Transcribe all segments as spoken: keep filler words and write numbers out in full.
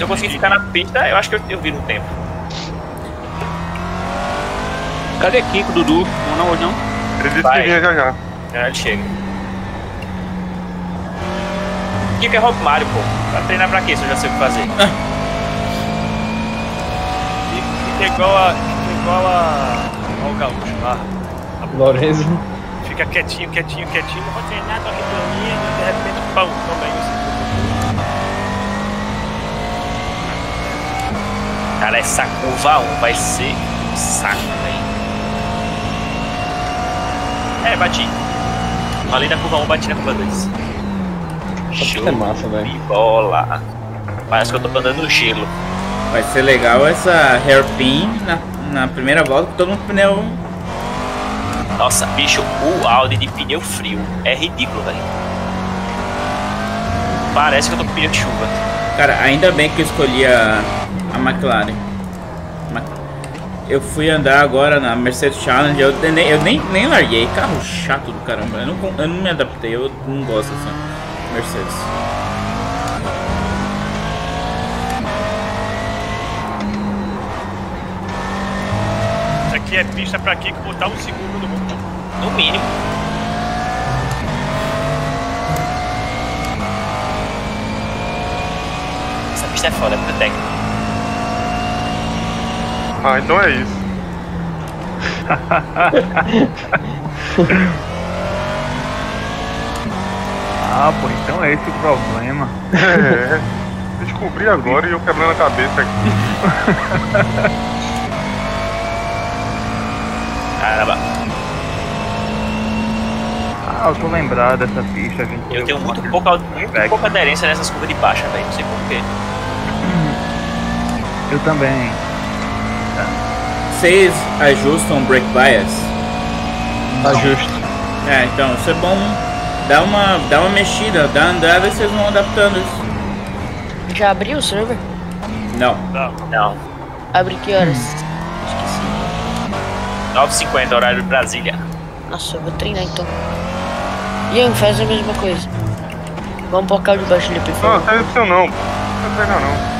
Se eu conseguir ficar na pista, eu acho que eu, eu viro um tempo. Cadê Kiko, Dudu? Não, não, hoje não? Ele disse que vinha já já. Já ele chega. Kiko é Rock Mario, pô. Vai treinar pra quê se eu já sei o que fazer? Fica igual a. Fica igual a. Ao gaúcho lá. Lorenzo. Fica quietinho, quietinho, quietinho. Não vou treinar, tô aqui dormindo. De repente, pão, toma isso. Cara, essa curva um vai ser um saco, velho. É, bati. Além da curva um, bati na curva dois. Show é massa, velho. de bola. Parece que eu tô andando no gelo. Vai ser legal essa hairpin na, na primeira volta com todo mundo com pneu. Nossa, bicho, o Audi de pneu frio é ridículo, velho. Parece que eu tô com pneu de chuva. Cara, ainda bem que eu escolhi a, a McLaren. Eu fui andar agora na Mercedes Challenge, eu, nem, eu nem, nem larguei. Carro chato do caramba, eu não, eu não me adaptei, eu não gosto dessa Mercedes. Isso aqui é pista pra Kiko botar um segundo no mundo. No mínimo. Essa pista é foda, é muito técnica. Ah, então é isso. Ah, pô, então é esse o problema. É, descobri agora e eu quebrando a cabeça aqui. Caramba. Ah, eu tô lembrado dessa pista, gente. Eu tenho muito pouca, muito pouca aderência nessas curvas de baixa, velho. Não sei porquê. Eu também. Vocês ajustam brake bias? Ajusto. É, então isso é bom. Dá uma, dá uma mexida, dá uma andada e vocês vão adaptando isso. Já abriu o server? Não. Não. Não. Abre que horas? Esqueci. nove e cinquenta, horário de Brasília. Nossa, eu vou treinar então. Ian, faz a mesma coisa. Vamos pro carro de baixo ali, por Não, favor. não serve pro seu não. Não vai pegar não.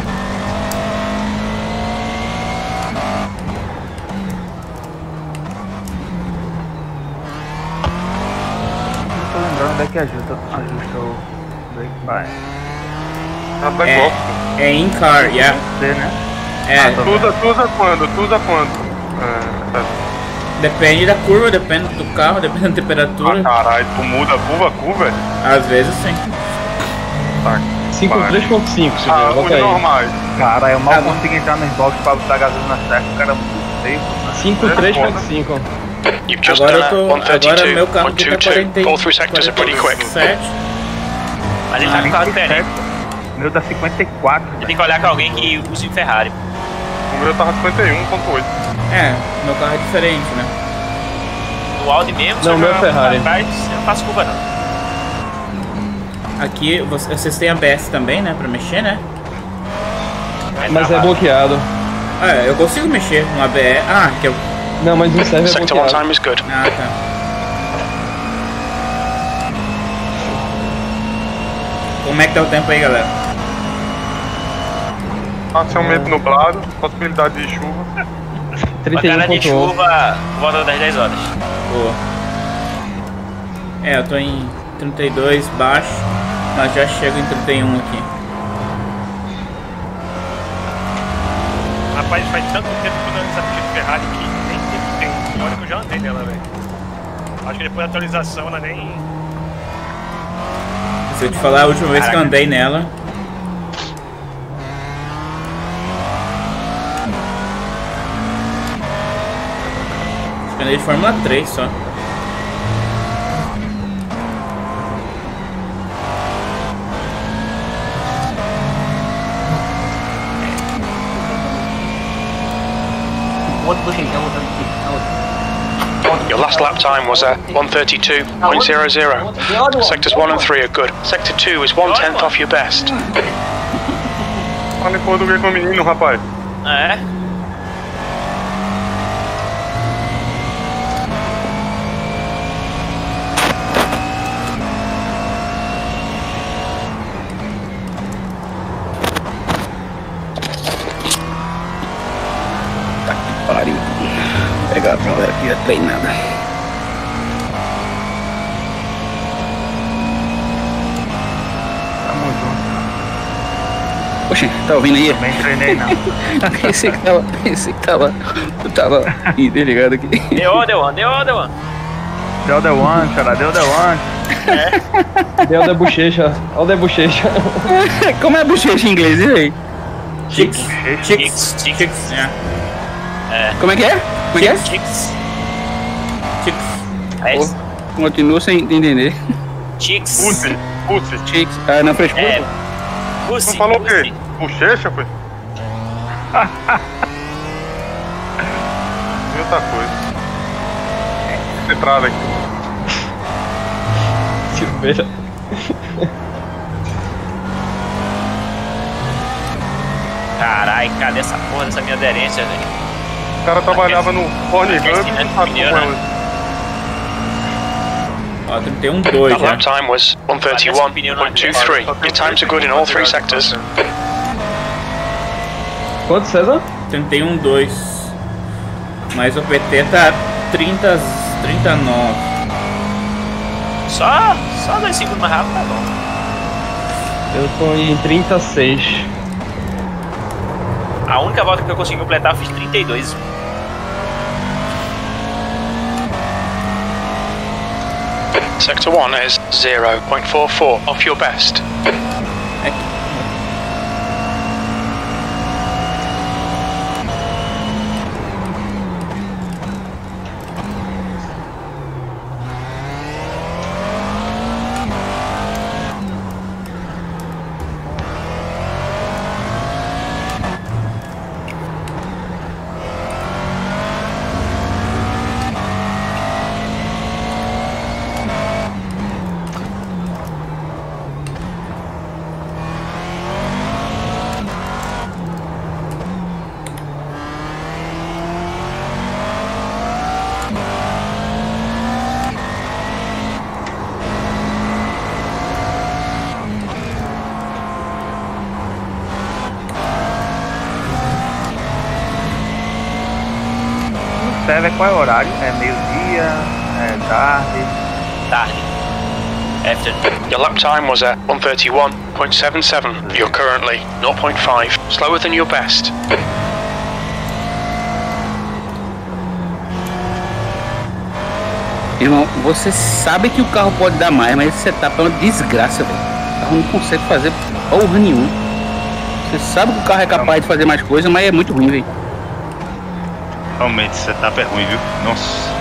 Tô lembrando onde é que ajusta, ajusta o brake bias. Ah, black É, box. é in car, yeah. Você, né? É, Tu usa, tu usa quando? Tu usa quando? É, tá. depende da curva, depende do carro, depende da temperatura. Ah, caralho, tu muda curva a curva? Às vezes sim. Tá. cinco três ponto cinco, se Ah, bota os aí. normais. Cara, eu mal Ah, consigo entrar nos boxes pra botar gasolina certa, o cara é muito feio. cinco três ponto cinco. You've just Agora done eu a tô, one agora thirty-two, meu carro one fica twenty-two. All three sectors are pretty quick. sete. Mas ele tá com carro diferente. O meu dá cinquenta e quatro. Você tem que olhar com alguém que use Ferrari. O meu tava cinquenta e um ponto oito. É, meu carro é diferente, né? No Audi mesmo, se Não, eu meu jogar é Ferrari. atrás, eu não faço curva não. Aqui vocês vocês têm A B S também, né? Pra mexer, né? Vai Mas é travar. bloqueado. Ah, eu consigo mexer no A B S. Ah, que eu. Não, mas no server é Sector one bloqueado. time is good. Ah, tá. Como é que tá o tempo aí, galera? Parcialmente nublado, possibilidade de chuva. trinta e um Bancada de ponto um. chuva, por volta das dez horas. Boa. É, eu tô em trinta e dois baixo, mas já chego em trinta e um aqui. Rapaz, faz tanto tempo que eu tô andando nessa pista de Ferrari que nem tempo tem. Olha que eu já andei nela, velho. Acho que depois da atualização ela nem. Se eu te falar a última vez que eu Caraca. andei nela. Acho que eu andei de Fórmula três só. Your last lap time was a one thirty-two point zero zero. Sectors one and three are good. Sector two is one tenth off your best. Fala em português com o menino, rapaz. É. a galera aqui é treinada. Tamo junto. Poxa, tá ouvindo aí? Nem treinei não. Esse que tava. Esse que tava. Eu tava ih, desligado aqui. Deu, deu, deu, deu. Deu the one, cara, deu the one. Deu da bochecha. Olha o da bochecha. Como é bochecha em inglês, e aí? Chicks. Chicks, Chicks. chicks. Chicks. É. Como é que é? Como é que é? Chicks. Chicks. É isso. Continuo sem entender. Chicks. Pussy, pussy. Chicks. Ah, não, frescura. É. Não Pussy. falou o pussy. quê? Bochecha, foi? E outra coisa. Entrada aqui. Silveira. Carai, cadê essa porra dessa minha aderência, velho? O cara trabalhava no Pornhub e Aquece, não né? sabe como Pneu, é né? hoje. Ó, trinta e um dois The já. lap time was one thirty-one point two three. Your times are good in all three sectors. Quanto, César? trinta e um dois. Mas o P T tá trinta, trinta e nove. Só, só dois segundos mais rápido, tá bom. Eu tô em trinta e seis. A única volta que eu consegui completar eu fiz trinta e dois. Sector one is zero point four four off your best. Serve qual é o horário? É meio-dia? É tarde? Tarde. After. Your lap time was at one thirty-one point seven seven. You're currently zero point five slower than your best. Irmão, você sabe que o carro pode dar mais, mas esse setup é uma desgraça, velho. O carro não consegue fazer porra nenhuma. Você sabe que o carro é capaz de fazer mais coisa, mas é muito ruim, velho. Realmente, esse setup é ruim, viu? Nossa.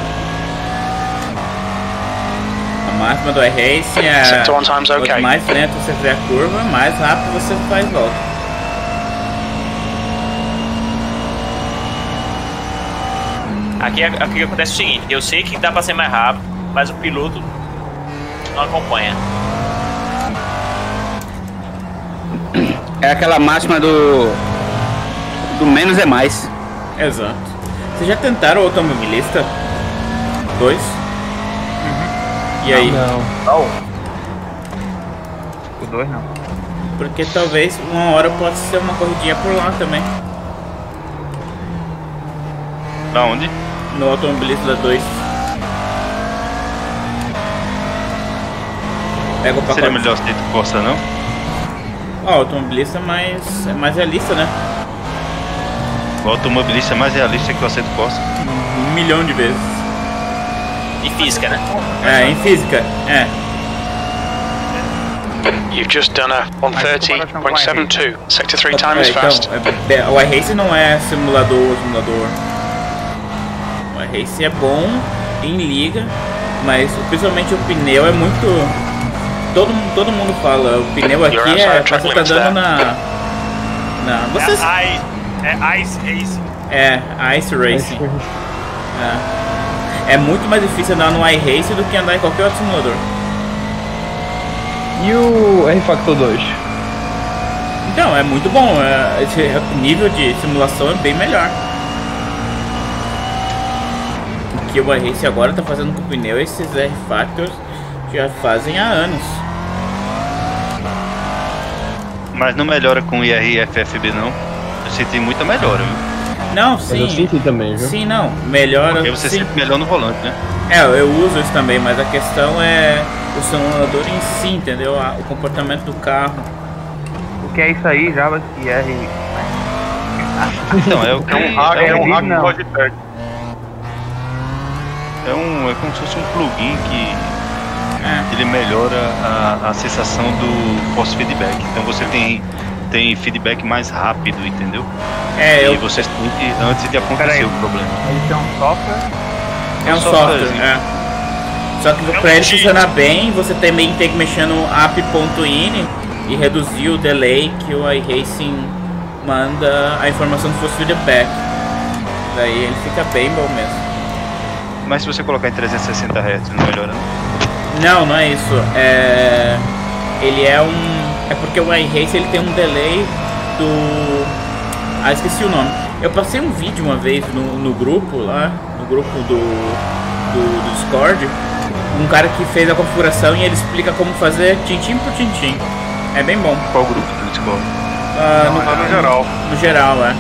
A máxima do iRace é Sector one time's quanto okay. mais lento você fizer a curva, mais rápido você faz volta. Aqui, aqui acontece o seguinte, eu sei que dá pra ser mais rápido, mas o piloto não acompanha. É aquela máxima do. Do menos é mais. Exato. Vocês já tentaram o automobilista? Dois? Uhum. E aí? Não. Não. O dois não. Porque talvez uma hora possa ser uma corridinha por lá também. Da onde? No automobilista dois. Pega o pacote. Seria melhor ser de Corsa, não? Ó, o automobilista é mais, é mais realista, né? O automobilista é mais realista que o Assetto Corsa. Um milhão de vezes. E física, né? É, em física, é. You've just done a one thirty point seven two. Sector three time is É, então, fast. é, é, o iRace não é simulador, simulador. O iRace é bom em liga, mas principalmente o pneu é muito... Todo, todo mundo fala, o pneu aqui é... Você tá dando na... na vocês... É, I, é Ice Racing. É, Ice Racing. É. É muito mais difícil andar no iRace do que andar em qualquer outro simulador. E o R-Factor dois? Então, é muito bom. É, esse nível de simulação é bem melhor. O que o iRace agora tá fazendo com o pneu, esses R-Factors já fazem há anos. Mas não melhora com o I R F F B, não. Eu senti muita melhora, viu? Não, Mas sim. eu senti também, viu? Sim, não. Melhora. Porque você sim. sempre melhor no volante, né? É, eu uso isso também, mas a questão é o simulador em si, entendeu? A- O comportamento do carro. O que é isso aí, Java? Que é. Então, é, o- É um hack, é um hack Não. Logitech. é, um, é como se fosse um plugin que É. ele melhora a, a sensação do pós-feedback. Então você tem, tem feedback mais rápido, entendeu? É, E eu, você sente antes de acontecer Peraí. o problema. Eles têm um software. é um softwarezinho. software, é. Só que pra ele funcionar bem, você também tem que mexer no app.ini e reduzir o delay que o iRacing manda a informação do seu feedback. Daí ele fica bem bom mesmo. Mas se você colocar em trezentos e sessenta hertz, não melhora não? Não, não é isso. É... Ele é um... É porque o iRacing ele tem um delay do... Ah, esqueci o nome. Eu passei um vídeo uma vez no, no grupo lá, no grupo do, do, do Discord, um cara que fez a configuração e ele explica como fazer tintim por tintim. É bem bom. Qual grupo do Discord? Ah, Não, tá no geral. No geral, é.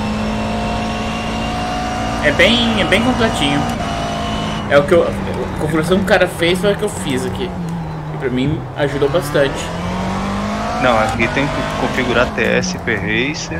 É bem, é bem completinho. É o que eu, a configuração que o cara fez foi a que eu fiz aqui. E pra mim ajudou bastante. Não, aqui tem que configurar T S P Racer.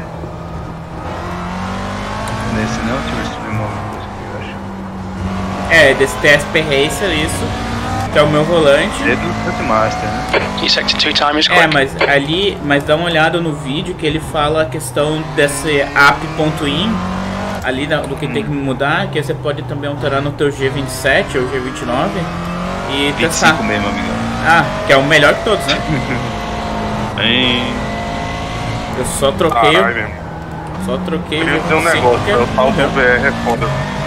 Nesse não, deixa eu ver se tem uma coisa aqui, eu acho. É, desse T S P Racer, isso. Que é o meu volante. É do Cutmaster, né? Your sector two time is É, quick. mas ali, mas dá uma olhada no vídeo que ele fala a questão desse app.in, ali da- do que tem que mudar, que você pode também alterar no teu G vinte e sete ou G vinte e nove e vinte e testar. cinco mesmo, amigão. Ah, que é o melhor de todos, né? Bem... Eu só troquei, Caralho, o- mesmo. só troquei Queria o dizer um G vinte e cinco negócio, porque o tal do morreu. V R é foda.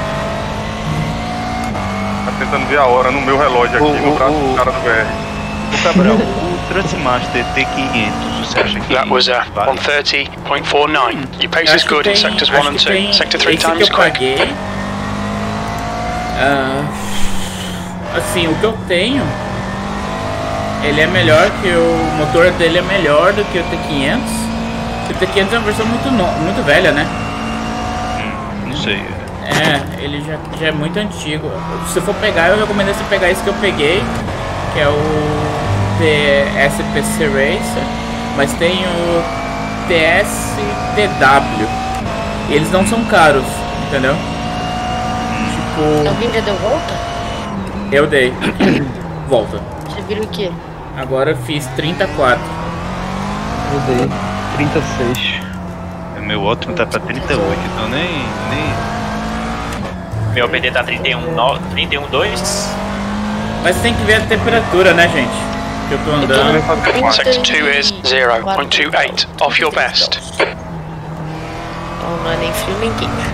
Tá tentando ver a hora no meu relógio aqui, O- no o- braço o- do cara do V R. O Cabral, o Transmaster T quinhentos, você acha que... That was uh, vale? one thirty point four nine. Your pace Acho is que good in tem- sectors acho one and que two. tem Sector three esse time que is eu quick. paguei. Ah, assim, o que eu tenho, ele é melhor que o motor dele é melhor do que o T quinhentos. O T quinhentos é uma versão muito no, muito velha, né? Não sei. É, ele já, já é muito antigo. Se você for pegar, eu recomendo você pegar esse que eu peguei, que é o T S P C Racer, mas tem o T S T W. E eles não são caros, entendeu? Tipo, Alguém já deu volta? eu dei. Volta. Você viu o quê? Agora eu fiz trinta e quatro. Eu dei trinta e seis. O meu ótimo tá pra trinta e oito, então nem... nem... Meu B D tá trinta e um, no- trinta e um dois. Mas tem que ver a temperatura, né, gente? Que eu tô Eu tô andando. no trinta Sector two is e zero quatro, point two eight, off your best. Então não é nem frio nem quente.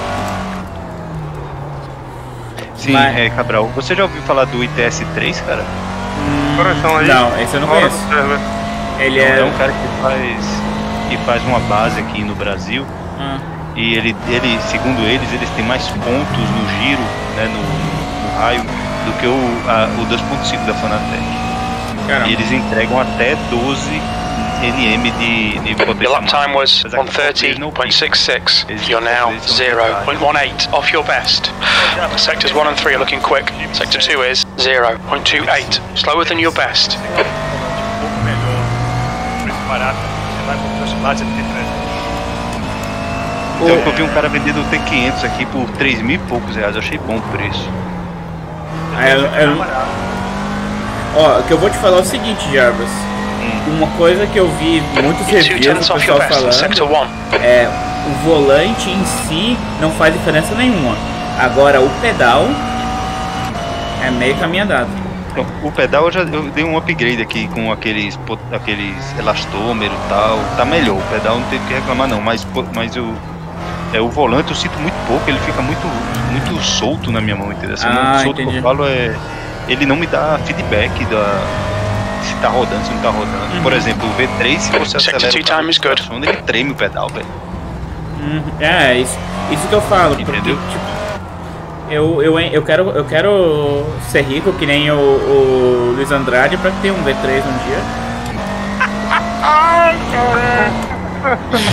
Sim, Mas- é, Cabral, você já ouviu falar do I T S três, cara? Coração aí. Não, esse eu não Hora conheço. do server. Ele É é. um cara que faz, que faz uma base aqui no Brasil. Ah, E ele, ele, segundo eles, eles têm mais pontos no giro, né, no, no- no raio, do que o, a, o dois ponto cinco da Fanatec. caramba. E eles entregam até doze N M de, de potência. Your lap time was Apesar que one thirty eles não point six six. Eles- You're now eles são zero point detalhes. one eight, off your best. Sectors one and three are looking quick. Sector two is zero point two eight, slower than your best. Um pouco melhor, preço barato, você vai com os lados de trânsito. Então eu vi um cara vendendo o T quinhentos aqui por três mil e poucos reais, eu achei bom o preço. Ah, eu- eu- Ó, o que eu vou te falar é o seguinte, Jarvis. Uma coisa que eu vi muitos You're two reviews tenths do off your pessoal best in sector falando one. é o volante em si não faz diferença nenhuma. Agora o pedal é meio caminho andado. Então, o pedal eu já eu dei um upgrade aqui com aqueles, po- aqueles elastômeros e tal. Tá melhor, o pedal não tem o que reclamar não, mas, po- mas o, é, o volante eu sinto muito pouco, ele fica muito, muito solto na minha mão, entendeu? Assim, Ah, o solto que entendi. eu falo é. Ele não me dá feedback da. Se tá rodando, se não tá rodando. Uhum. Por exemplo, o V três, se você Sector acelera two o carro, time is good. estaciona, ele treme o pedal, velho. Uhum. É, isso, isso que eu falo, porque, Entendeu? tipo, eu, eu, eu, quero, eu quero ser rico que nem o, o Luiz Andrade pra ter um V três um dia.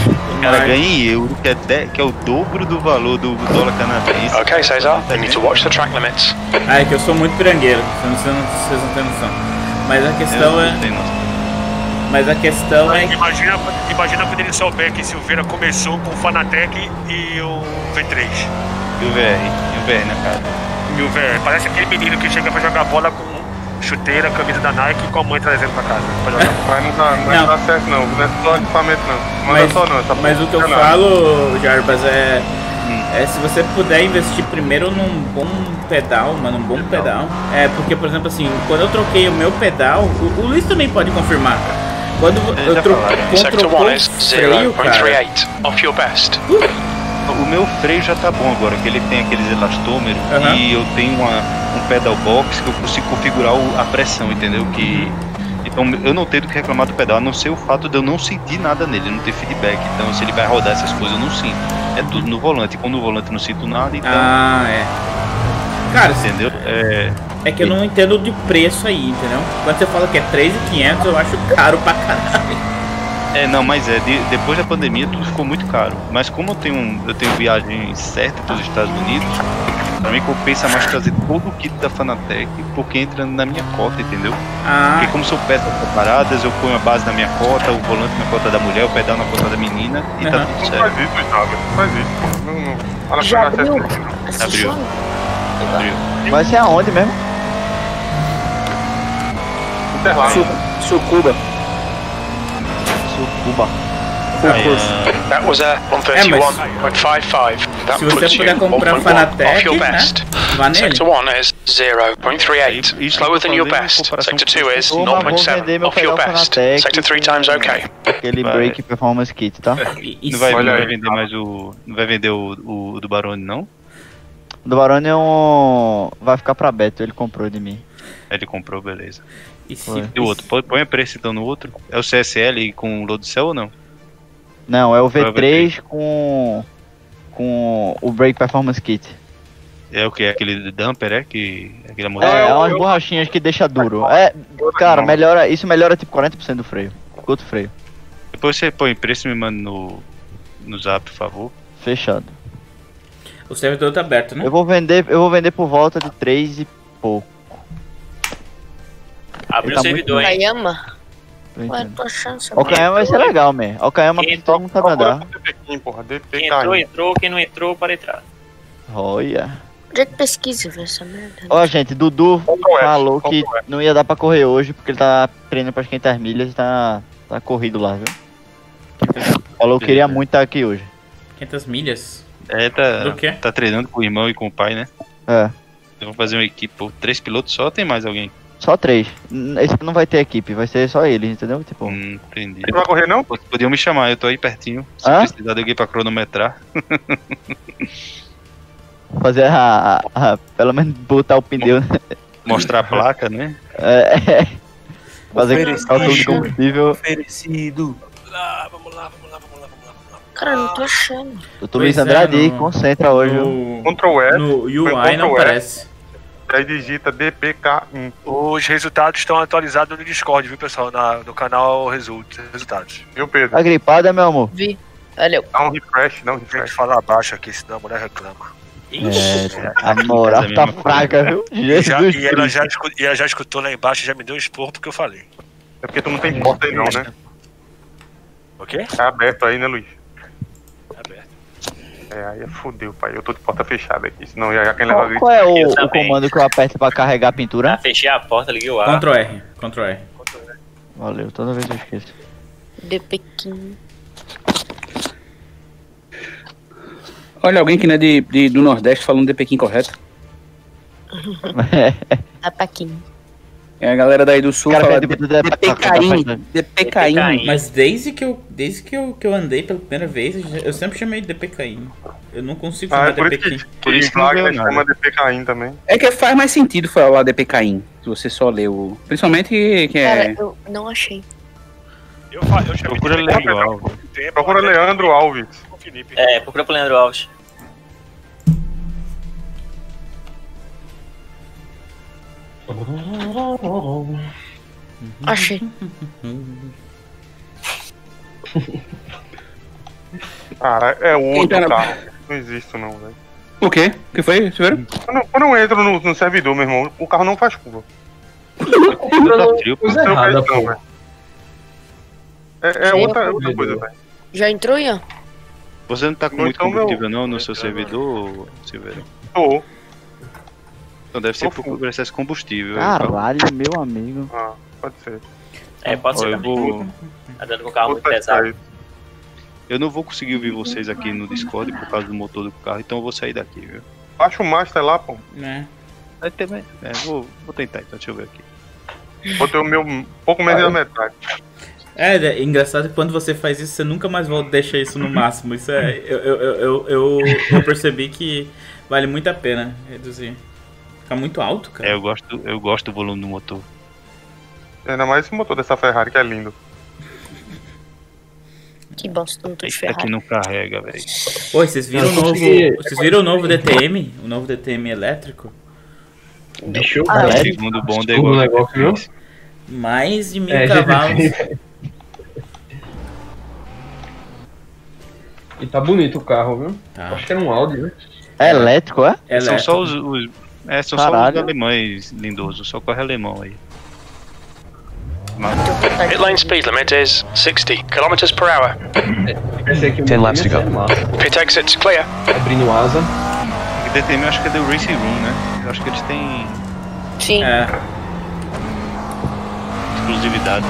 cara ganha em euro, que é, de, que é o dobro do valor do, do dólar canadense. Okay, Cesar, you need to watch the track limits. Ah, é que eu sou muito pirangueiro, vocês não, vocês não têm noção. Mas a questão é. Mas a questão é. Imagina, imagina quando ele souber que Silveira começou com o Fanatec e o V três. E o V R, e o V R na cara. E o V R, parece aquele menino que chega pra jogar bola com chuteira, camisa da Nike e com a mãe trazendo pra casa. Pra jogar. Mas não dá, mas não dá certo não, não é só equipamento não. Não Mas, é só não. Essa mas o que eu não. falo, Jarbas, é, é se você puder investir primeiro num bom pedal, mano, um bom pedal. É, porque, por exemplo, assim, quando eu troquei o meu pedal, o, o Luiz também pode confirmar. Quando eu tro Sector trocou one o is freio, zero point three cara... eight, off your best. O meu freio já tá bom agora, que ele tem aqueles elastômeros Uhum. e eu tenho uma, um pedal box que eu consigo configurar o, a pressão, entendeu? Que, então eu não tenho do que reclamar do pedal, a não ser o fato de eu não sentir nada nele, não ter feedback. Então se ele vai rodar essas coisas eu não sinto. É tudo no volante, e como no volante eu não sinto nada, então... Ah, é. Cara, entendeu? É... é que eu não entendo de preço aí, entendeu? Quando você fala que é três mil e quinhentos, eu acho caro pra caralho. É, não, mas é, de, depois da pandemia tudo ficou muito caro. Mas como eu tenho, um, eu tenho viagem certa para os Estados Unidos, pra mim compensa mais trazer todo o kit da Fanatec, porque entra na minha cota, entendeu? Ah. Porque como são peças separadas, eu ponho a base na minha cota, o volante na cota da mulher, o pedal na cota da menina, e Uhum. tá tudo Não certo. faz isso, Thiago. Não faz isso. Não, não. Fala Já pra abriu? acesso. Abriu. Abriu. Vai ser aonde mesmo? Interlagos. Sucuba. Sucuba. Aí, That was a one thirty-one point five five. That Se você puts you puder comprar one point one off Fanatec, your né? best. Vá nele. Sector one is zero point three eight, Isso slower than your fazendo best. comparação Sector com two is Ô, mas zero vou point vender seven, meu off your pedal best. Fanatec Sector three times okay. Aquele Vai. Brake Performance Kit, tá? E, e não vai, se- não Olha vai aí. vender mais o. Não vai vender o, o do Barone, não? Do Barone é um... vai ficar pra Beto, ele comprou de mim. Ele comprou, beleza. e se- Foi. E o outro? Põe- Põe a preço então no outro. É o C S L com load cell ou não? Não, é o Qual é V o três com... com o Brake Performance Kit. É o que? É aquele dumper, é? Que, aquele É, modelo. é umas borrachinhas que deixa duro. É, cara, melhora, isso melhora tipo quarenta por cento do freio. Outro freio. Depois você põe preço e me manda no, no zap, por favor. Fechado. O servidor tá aberto, né? Eu vou vender, eu vou vender por volta de três e pouco. Abriu Tá o servidor, hein? Kayama? tô Ué, entendendo. tô achando essa Okayama vai ser legal, man. Okayama Quem todo mundo sabe andar. D P Q, porra. D P Quem K. entrou, entrou. Quem não entrou, para entrar. Olha. Onde é que pesquisa ver essa merda? Ó, gente, Dudu Ctrl F, falou que Ctrl F. não ia dar pra correr hoje porque ele tá treinando pras quinhentas milhas e tá, tá corrido lá, viu? Falou que queria muito estar aqui hoje. quinhentas milhas? É, tá, Do quê? tá treinando com o irmão e com o pai, né? É, Eu vou fazer uma equipe, pô, três pilotos só ou tem mais alguém? só três. N- Esse não vai ter equipe, vai ser só ele, entendeu? Tipo, Hum, entendi. Não vai correr não? Pô, podiam me chamar, eu tô aí pertinho. Se Hã? precisar de alguém pra cronometrar. fazer a, a- a- pelo menos botar o pneu, né? Mostrar a placa, né? É, é. Fazer Oferecido. cálculo de combustível. Oferecido. Ah, vamos lá, vamos lá, vamos lá, vamos lá, vamos lá. Cara, não tô achando. Doutor Luiz Pois é, Andrade, no- concentra hoje, viu? No, Ctrl F. no U I Foi não Ctrl F. aparece. Aí digita D P K um. Os resultados estão atualizados no Discord, viu, pessoal? Na, no canal Result, Resultados. Viu, Pedro? Tá gripada, meu amor? Vi. Valeu. Dá um refresh, dá um Tem que refresh. falar baixo aqui, senão a mulher reclama. É, a moral Mas é a tá mesma fraca, viu? E, já, Jesus e, ela Cristo. já, escu- e ela já escutou lá embaixo e já me deu um esporro porque eu falei. É porque tu não tem porta aí não, né? Ok? Tá aberto aí, né, Luiz? Tá aberto. É, aí é fudeu, pai. Eu tô de porta fechada aqui, senão já quem leva Qual, grito. qual é o, Eu o também. comando que eu aperto pra carregar a pintura? Ah, fechei a porta, liguei o ar. Ctrl R, Ctrl R. Valeu, toda vez eu esqueço. De Pequim. Olha, alguém que não é de, de- do Nordeste falando de Pequim correto. Da Pequim. É a galera daí do Sul Cara, fala que é de, de- de Pecaim. De Pecaim. Pecaim. Mas desde que eu, desde que eu, que eu andei pela primeira vez, eu sempre chamei de D P K I. Eu não consigo Ah, chamar é por D isso P K I. que, Por isso que que não Wagner veio nada. chama D P K um também. É que faz mais sentido falar de Pecaim, se você só leu. Principalmente que Cara, é. eu não achei. Eu, fa- eu chamei Procura de Leandro Pequim Alves. há muito tempo, Procura até Leandro Alves. com o Felipe. É, procura pro Leandro Alves. Achei. Cara, é Quem outro tá na- carro. Não existe não, velho. O quê? O que foi? Vocês viram? Quando, quando eu entro no, no servidor, meu irmão, o carro não faz curva. Comprando coisa Não errada, faz não, pô. velho. É, é Sim, outra, eu outra vi, coisa, eu- velho. Já entrou, Ian? Você não tá com Não, muito então, meu- combustível não no seu servidor, Silveira? Tô. Então deve ser Tô por full. excesso de combustível. Caralho, meu amigo. Ah, pode ser. É, pode Ó, ser eu também. vou... Tá dando com o carro Vou muito pesado. testar isso. Eu não vou conseguir ouvir vocês aqui no Discord por causa do motor do carro, então eu vou sair daqui, viu? Baixa o master lá, pô. Né? Vai ter, é, vou, vou tentar então, deixa eu ver aqui. Botei o meu um pouco menos da metade. É, é engraçado que quando você faz isso, você nunca mais volta deixa isso no máximo. Isso é. Eu, eu, eu, eu, eu percebi que vale muito a pena reduzir. Fica muito alto, cara. É, eu gosto, eu gosto do volume do motor. Ainda mais esse motor dessa Ferrari que é lindo. Que bosta, não tô de Esse daqui Ferrari. não carrega, velho. Pô, vocês viram o Eu novo. consegui- Vocês viram o novo D T M? O novo D T M elétrico? Deixa eu Ah, ver. é? Segundo bonde é Tudo igual. negócio, viu? Mais de mil É, cavalos. G T. E tá bonito o carro, viu? Tá. Acho que era um Audi, né? É elétrico, é? São Elétrico. só os, os- é, são só Caralho. os alemães lindosos, só corre alemão aí. Mas, Pit lane speed limit is sixty kilometers per hour. Esse aqui Ten laps to go. é massa. Pit exits clear. Abrindo asa. o D T M eu acho que é do Racing Room, né? Eu acho que eles têm Sim. É. exclusividade.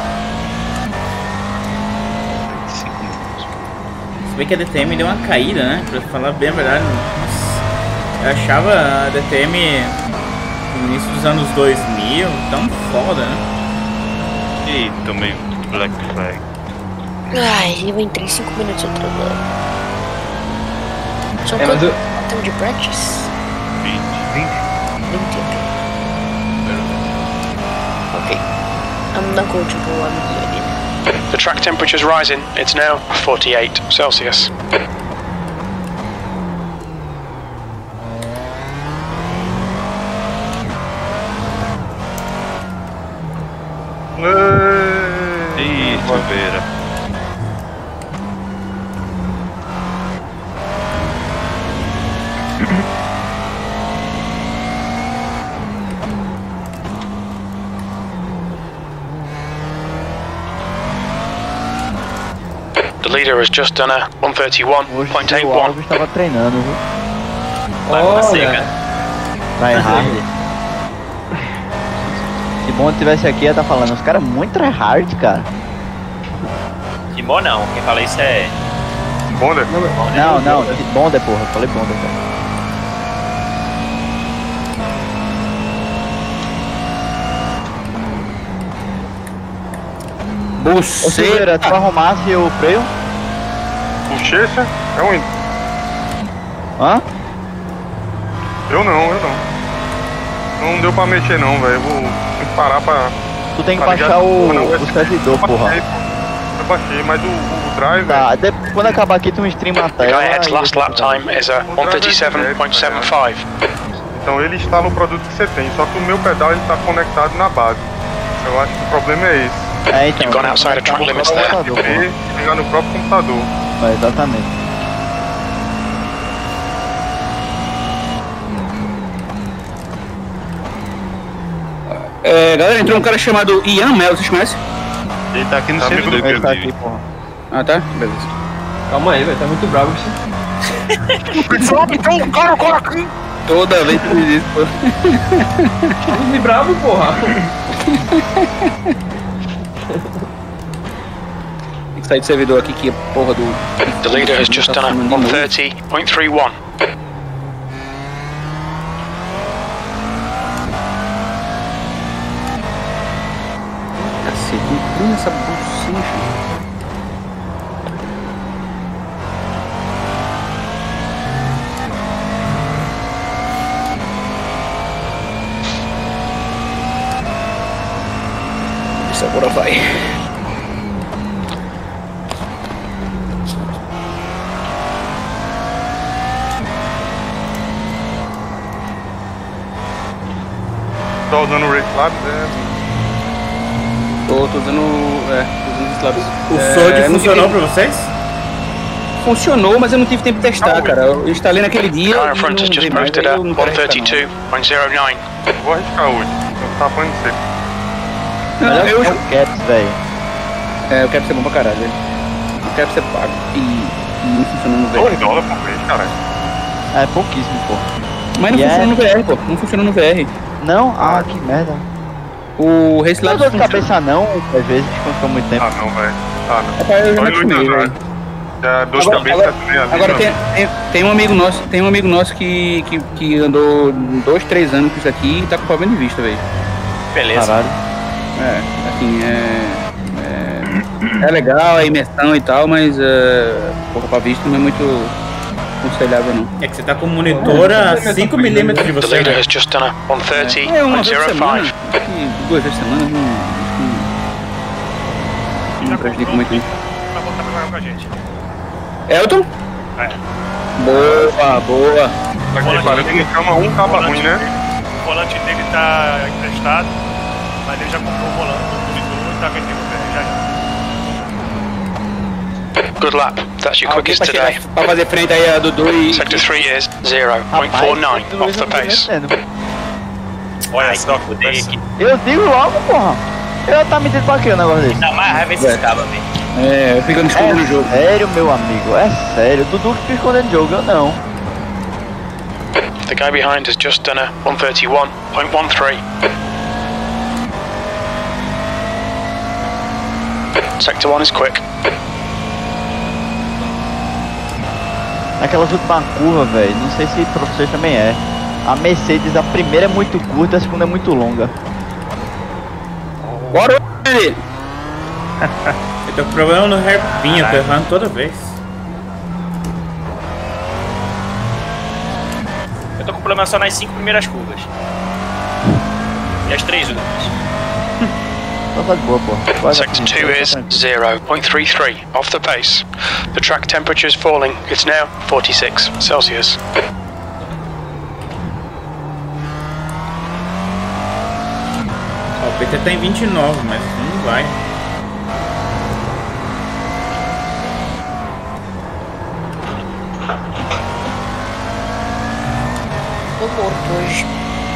Cinco minutos. Se bem que a D T M deu uma caída, né? Pra falar bem a verdade. Nossa, eu achava a D T M no início dos anos dois mil tão foda, né? E também Black Flag. Ai, eu entrei cinco minutos atrasado. São É, mas quanto eu... tempo de practice? vinte. vinte, ok. Ok. I'm not going to go on the edit. The track temperature's rising. It's now forty-eight Celsius. Ih, Silveira. The leader has just done a one thirty-one point eight Hoje o one. Alves estava treinando, viu? Vai pra Olha, seca. Tryhard. Se bom tivesse aqui, ia estar falando, os caras muito tryhard, cara. Timor não, quem fala isso é. Bonder? Não, não, Bonder, porra, eu falei Bonder, cara. Ô Silveira, tu arrumasse o freio? Bochecha? É um. Hã? Eu não, eu não. Não deu pra mexer não, velho. Eu vou ter que parar pra. Tu tem que pra ligar baixar essa porra, não, o, vai o ser- servidor, eu porra. baixei, pô. Eu baixei, mas o, o drive. Tá, de- quando acabar aqui, tu stream na The tela. guy ahead's e last deixa lap eu ficar. time is a one thirty-seven point seven five. Então ele instala o produto que você tem, só que o meu pedal ele tá conectado na base. Eu acho que o problema é esse. É, então. You've gone outside of track limits there. E ligar no próprio computador. É, exatamente. É, galera, entrou um cara chamado Ian Mel, vocês conhecem? Ele tá aqui no Tá amigo servidor, do Ele tá inclusive. aqui, porra. Ah, tá? Beleza. calma aí, velho, tá muito bravo isso. Toda vez que eu diz isso, pô. Tá muito bravo, porra. Tem que sair do servidor aqui que a porra do. The leader has just done a one thirty point three one. Cacete, inclina essa buchinha. Isso agora vai. Tá usando o Race Labs, é. Tô, tô usando. É, tô usando os lábios. O é, Sword não funcionou fiquei- pra vocês? funcionou, mas eu não tive tempo de testar, cara. Eu instalei naquele dia Car in e front has não just usei mais, posted aí a eu não quero one arriscar, não. thirty-two point zero nine. Vou arriscar hoje. Eu tava falando de seco. Não, Melhor eu, que o Caps, velho. é, eu quero ser bom pra caralho, velho. Eu quero ser pago e, e não funciona no V R. dois dólares por mês, cara. É pouquíssimo, pô. Mas não E funciona é- no V R, pô. Não funciona no V R. Não? Ah, que merda. O Race Não é Labs dor de funciona. cabeça não, às vezes, quando fica muito tempo. Ah, não, velho. Ah, não. É pra eu já Só me em acostumei, Luiz velho. Andrade. Já dor de Agora, cabeça agora, também ali, agora não. tem, tem, tem um amigo nosso, tem um amigo nosso que, que, que andou dois, três anos com isso aqui e tá com problema de vista, velho. Beleza. Caralho. É, assim, é, é. É legal a imersão e tal, mas é, porra, pra vista não é muito aconselhável, não. É que você tá com o monitor a cinco milímetros de The você, leader né? has just done a one thirty É uma point vez por zero semana, five. acho que duas vezes por semana, não, não, não prejudica muito. Vai voltar pra jogar com a gente. Elton? É. Boa, boa. Aqui parece que chama um tava ruim, né? O volante dele tá emprestado, mas ele já comprou o volante do monitor e tá vendendo o velho. Já já. Good lap. That's your Alguém quickest pra, chegar, today. pra fazer frente aí a Dudu e... Sector three is zero point four nine off the pace. Olha só, Eu digo logo, porra. Eu tá mentindo pra quê o negócio desse? Dá mais raiva esses cabos, velho. É, fica me escondendo no jogo. Sério, meu amigo, é sério. Dudu que fica escondendo jogo, eu não. The guy behind has just done a one thirty-one point one three. Sector one is quick. Naquelas últimas curvas, velho, não sei se pra vocês também é. A Mercedes, a primeira é muito curta, a segunda é muito longa. Bora, ele! Eu tô com problema no hairpin, eu tô errando toda vez. Eu tô com problema só nas cinco primeiras curvas. E as três últimas. Só tá de boa, pô. Quase Sector two is zero point three three off the pace. The track temperature is falling. It's now forty-six Celsius. Ó, o P T tá em vinte e nove, mas não vai. Tô morto hoje.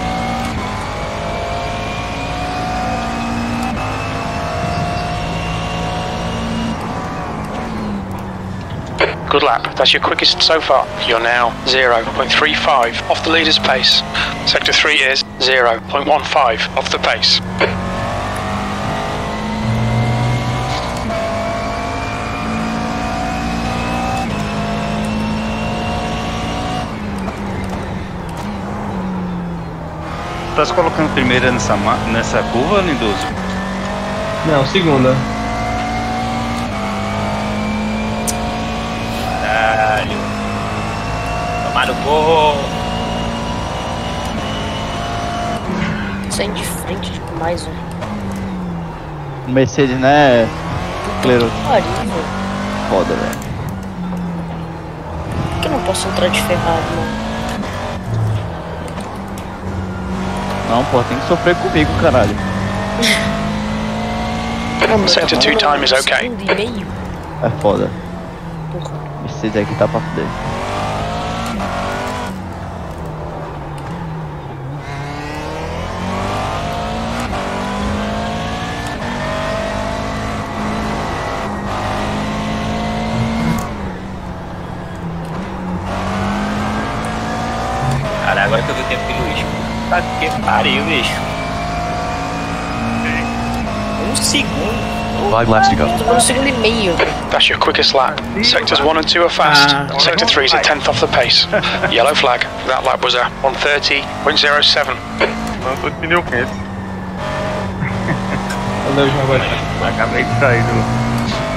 Good lap. That's your quickest so far. You're now zero point three five off the leader's pace. Sector three is zero point one five off the pace. Tá se colocando primeira nessa, ma- nessa curva, Lindoso? Não, segunda. Caralho. Tomar no gol. Saindo de frente demais, velho. Mercedes, né? Clero, Pariu, velho. foda, velho. Por que eu não posso entrar de Ferrari, mano? Não, pô, tem que sofrer comigo, caralho. Sector two time is okay. Segundo e meio. É foda. Porra. Mercedes aqui tá pra fuder. Cara, agora que eu vi o tempo do Luiz. Tá que pariu, bicho. Um segundo. Five laps to go. Tô no segundo e meio. That's your quickest lap. Sectors one and two are fast. Ah. Sector three is a tenth off the pace. Yellow flag. That lap was a one thirty point zero seven. Não, tô de pneu quente. Valeu, João Gotti. Acabei de sair do...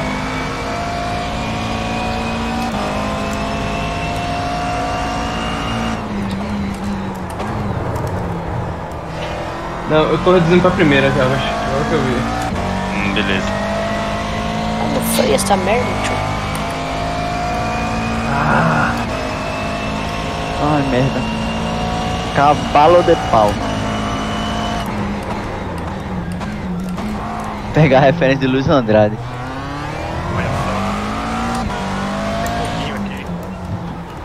Não, eu tô reduzindo pra primeira já, mas agora que eu vi. Hum, beleza. Como foi essa merda, tio? Ai, merda. Cavalo de pau. Pegar a referência de Luiz Andrade. Olha só.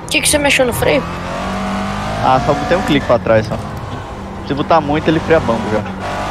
O que, que você mexeu no freio? Ah, só botei um clique pra trás só. Se botar muito, ele freia bambo já.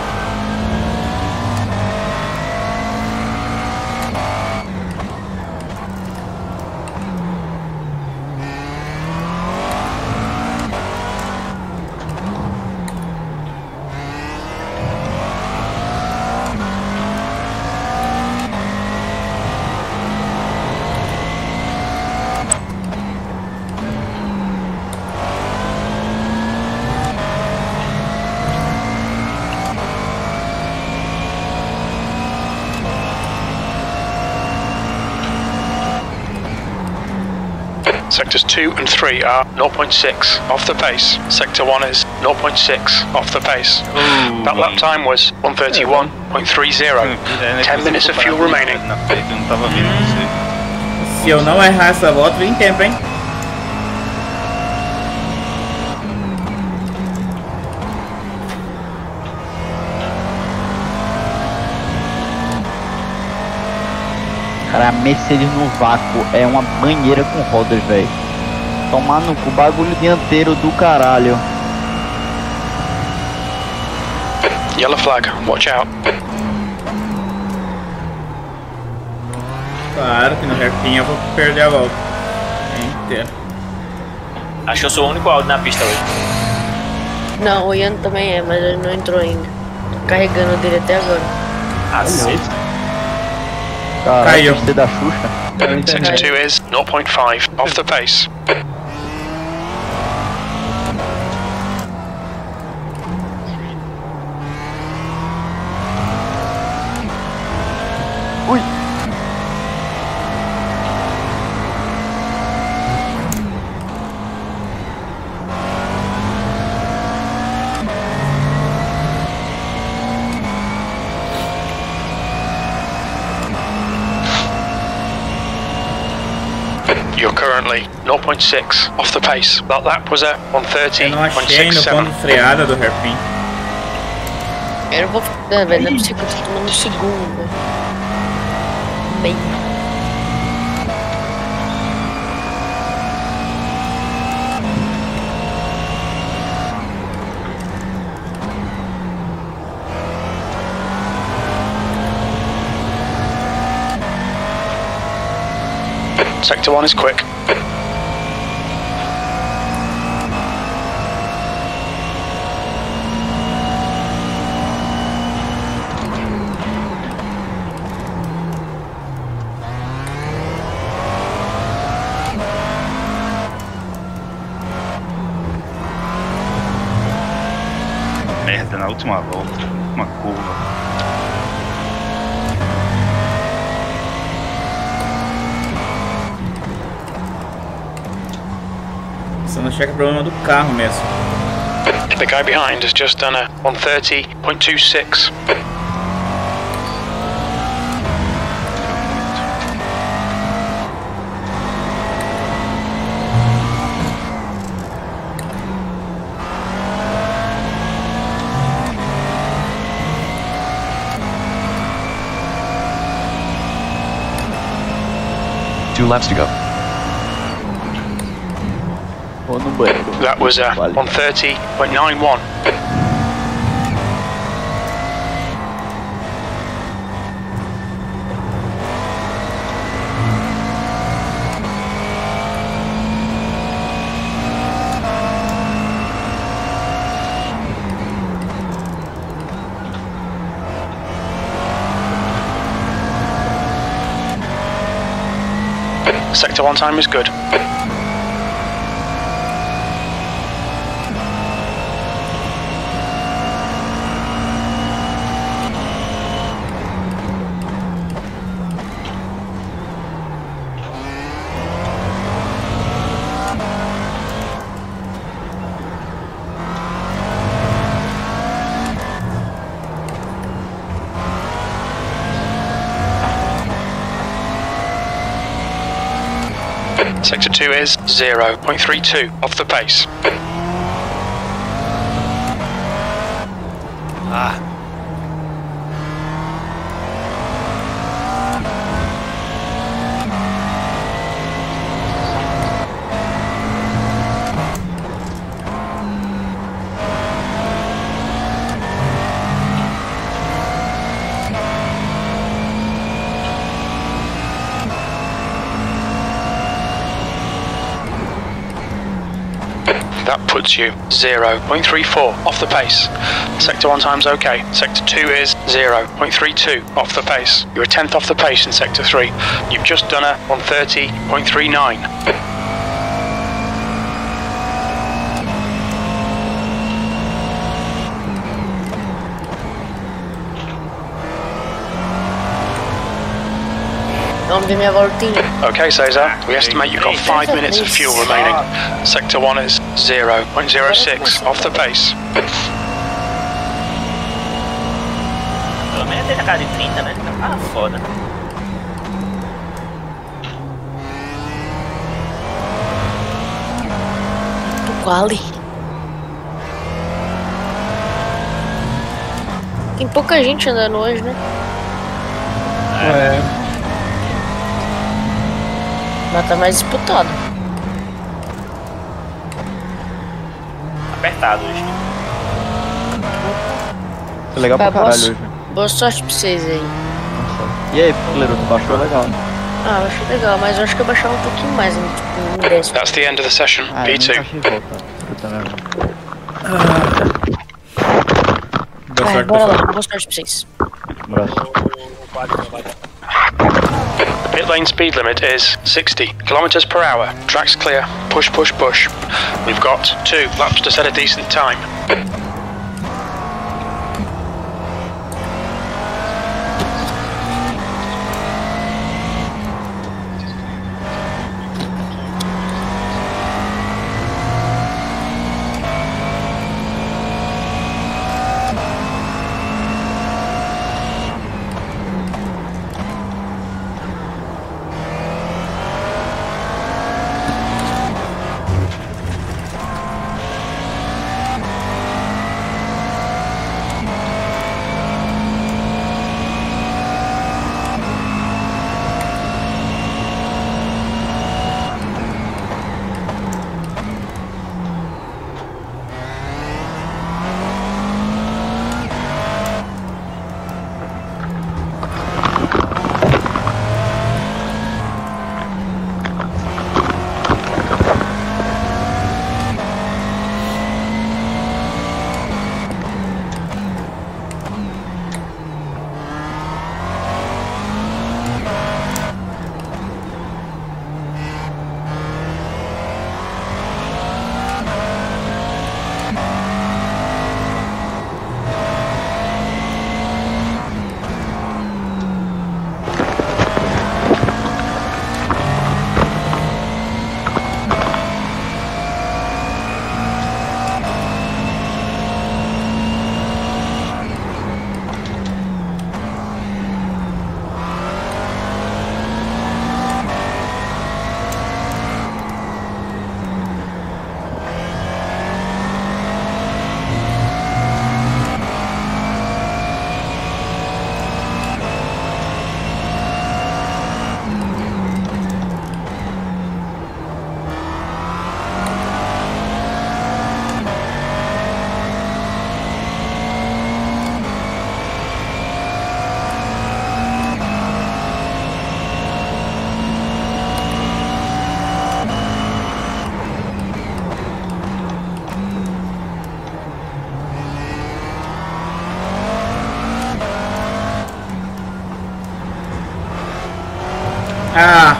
Sectors two and three are zero point six off the pace. Sector one is zero point six off the pace. Uh, That lap time was one thirty-one point three zero. ten minutes of fuel remaining. Na frente, eu não tava vendo você. Se eu não errar essa volta, vem tempo, hein? Cara, a Mercedes no vácuo é uma banheira com rodas, velho. Tomar no cu, bagulho dianteiro do caralho. Yellow flag, watch out. Claro que no hairpin eu vou perder a volta. É inteira. Acho que eu sou o único Audi na pista hoje. Não, o Ian também é, mas ele não entrou ainda. Tô carregando dele até agora. Caceta. Caralho, Caiu. pista da Xuxa. Sector two is zero point five off the pace. Ui. You're currently zero point six off the pace. That lap was at one thirty Eu não point achei six no seven. ponto de freada do hairpin. Eu não vou ficar, velho. Não é possível que eu tô tomando um segundo. Bem. Sector one is quick. Merda, na última volta. Uma curva. Você não checa o problema do carro mesmo. The guy behind has just done a one thirty point two six. Two laps to go. Vou no banheiro. That was a Vale. one thirty point nine one. Sector one time is good. Sector two is zero point three two off the pace. Ah. That puts you zero point three four off the pace. Sector one time's okay. Sector two is zero point three two off the pace. You're a tenth off the pace in Sector three. You've just done a one thirty point three nine. Vamos ver minha voltinha. Okay, Cesar, we estimate you've got five minutes of fuel remaining. Sector one is zero point zero six off the pace. Pelo menos tem na casa de trinta, né? Ah, foda. Quali. Tem pouca gente andando hoje, né? É. Mas tá mais disputado. Apertado hoje. Foi legal pra Vai, caralho boa, hoje. boa sorte pra vocês aí. E aí, Fuleiro, tu baixou legal, né? Ah, eu achei legal, mas eu acho que eu baixava um pouquinho mais, né? Tipo, um décimo. That's the end of the session. Ah, B eu nunca two. achei volta. Eu também não. Boa Vai, sorte, bora lá, pessoal. boa sorte pra vocês. Abraço. The pit lane speed limit is sixty kilometers per hour. Track's clear. Push, push, push. We've got two laps to set a decent time. Ah!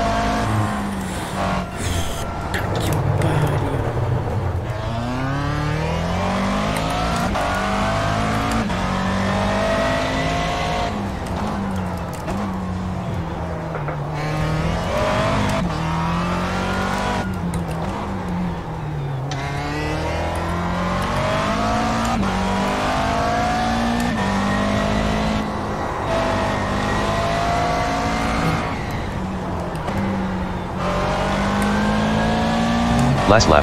Last lap.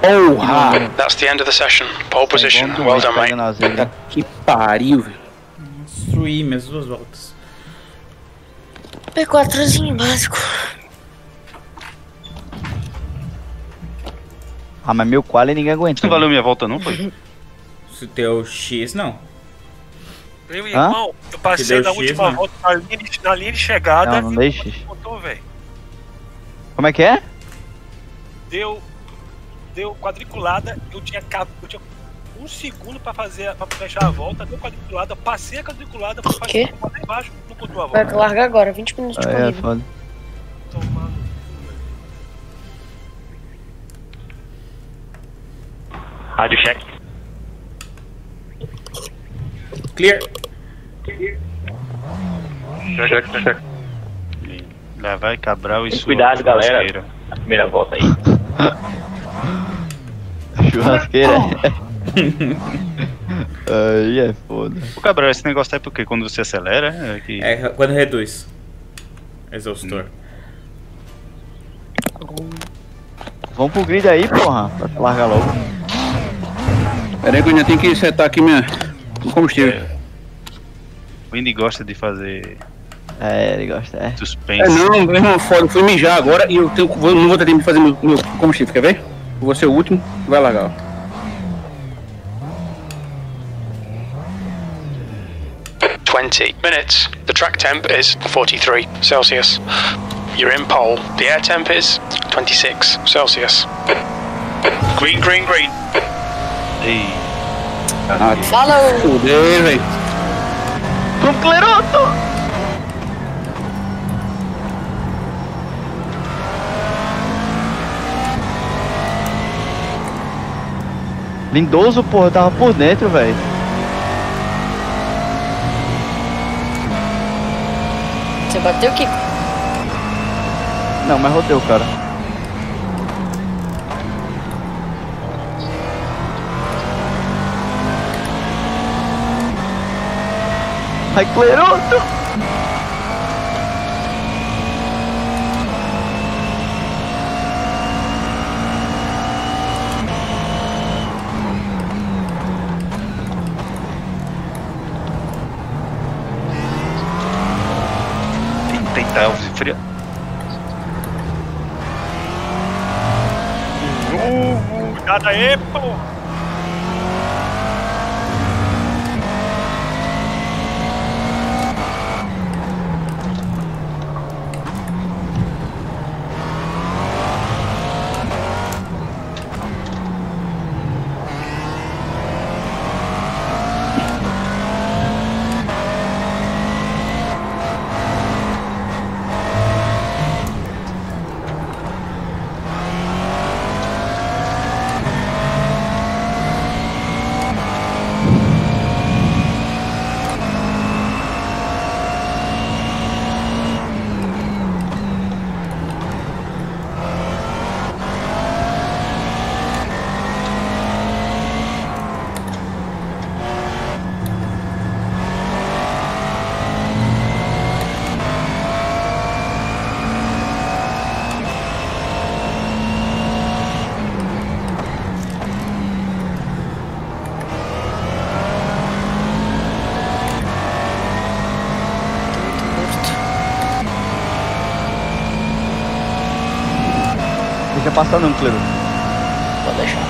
Porra! That's the end of the session. Pole position. Well done, mate. Puta que pariu, velho. Destruí minhas duas voltas. P quatrozinho básico. Ah, mas meu quali ninguém aguentou. Não valeu minha volta não, foi? Se teu X, não. Meu irmão, eu passei na última X, volta na linha, de, na linha de chegada. Não, não dei X. Botou, velho. Como é que é? Deu. Deu quadriculada, eu tinha, eu tinha um segundo pra fazer, pra fechar a volta, deu quadriculada, passei a quadriculada, fui quê? lá embaixo, não pontuou a Vai volta. largar agora, vinte minutos de É, corrida. foda. Tomando. Rádio check. Clear. Check, check. Lá vai Cabral e sua Cuidado, galera. churrasqueira. A primeira volta aí. Churrasqueira. Aí é foda. O Cabral, esse negócio é porque quando você acelera é que... É quando reduz. Exaustor. Vamos pro grid aí, porra. Pra largar logo. Pera aí que eu ainda tenho que setar aqui minha o combustível. O Indy gosta de fazer É, ele gosta, é. suspense. É não, meu irmão, foda, eu fui mijar agora e eu tenho, vou, não vou ter tempo de fazer meu, meu combustível, quer ver? Eu vou ser o último, vai largar, ó. twenty minutes. The track temp is forty-three Celsius. You're in pole. The air temp is twenty-six Celsius. Green, green, green. Ei. Ah, Falou! Fudeu, velho. Vamos, Cleroto! Lindoso, porra, eu tava por dentro, velho. Você bateu, Kiko? Não, mas rodeu, cara. Ai, Cleroto! Tentar fria. Uh, cuidado aí, pô! Deixa passar não, Cleroto. Pode deixar.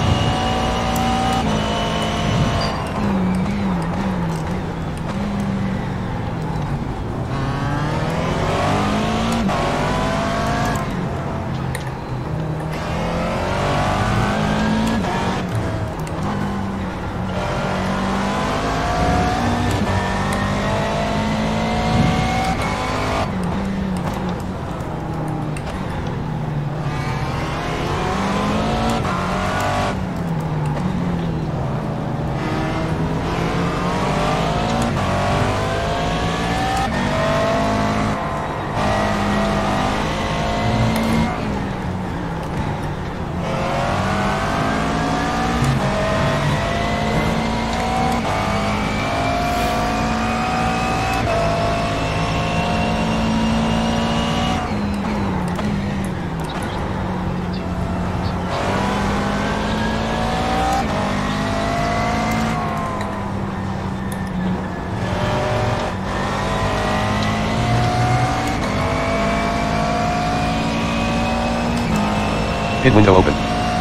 Pit window open.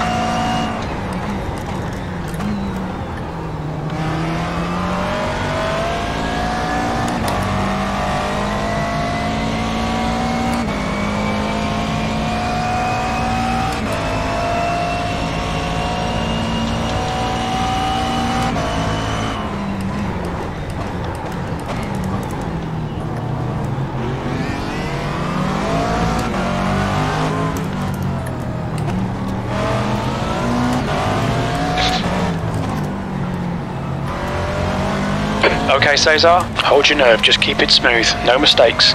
Okay, Cesar, hold your nerve, just keep it smooth, no mistakes.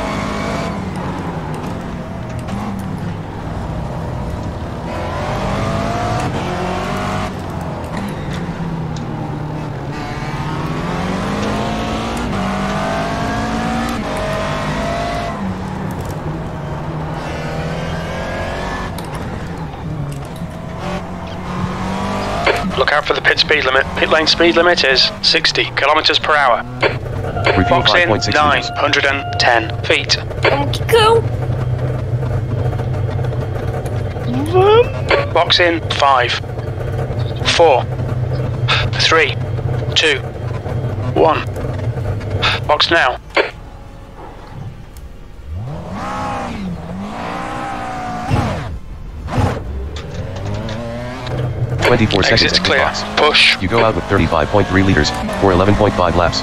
Look out for the pit speed limit. Pit lane speed limit is sixty kilometers per hour. Box in nine hundred ten feet. Go. Box in five, four, three, two, one. Box now. twenty-four seconds. Exit's clear. Box. Push. You go out with thirty-five point three liters for eleven point five laps.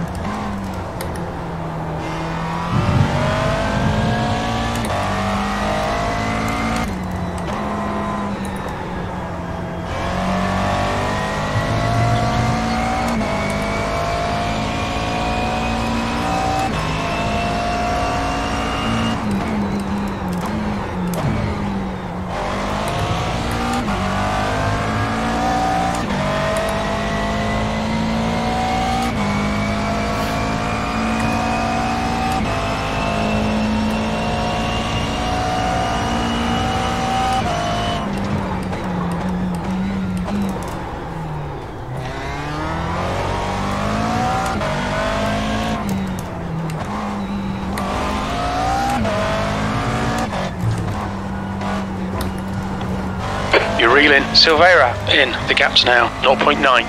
You're reeling. Silveira in. The gap's now zero point nine.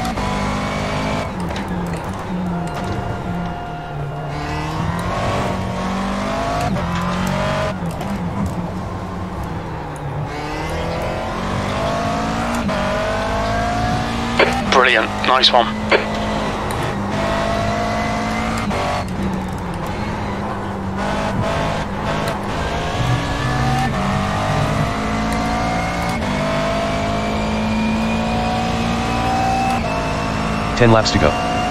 Brilliant. Nice one. ten laps to go.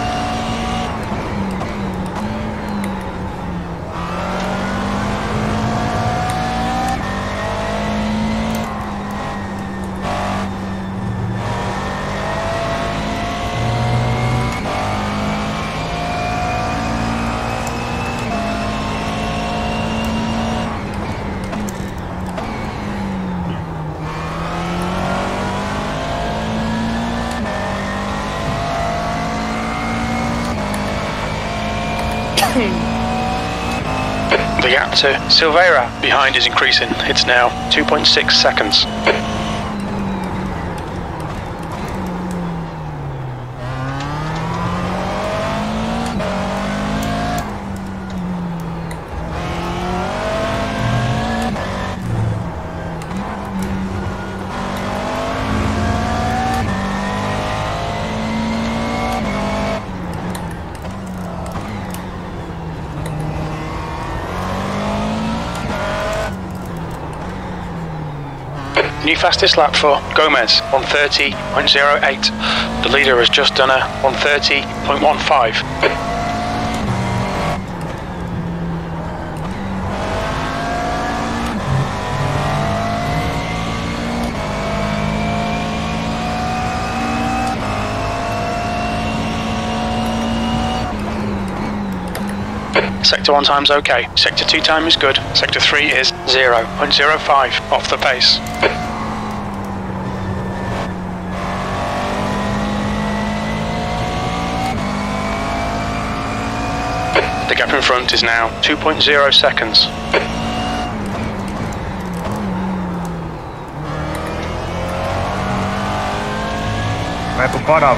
The gap to Silveira behind is increasing. It's now two point six seconds. New fastest lap for Gomez, one thirty point zero eight. The leader has just done a one thirty point one five. Sector one time's okay. Sector two time is good. Sector three is zero point zero five off the pace. The gap in front is now two point zero seconds. parava.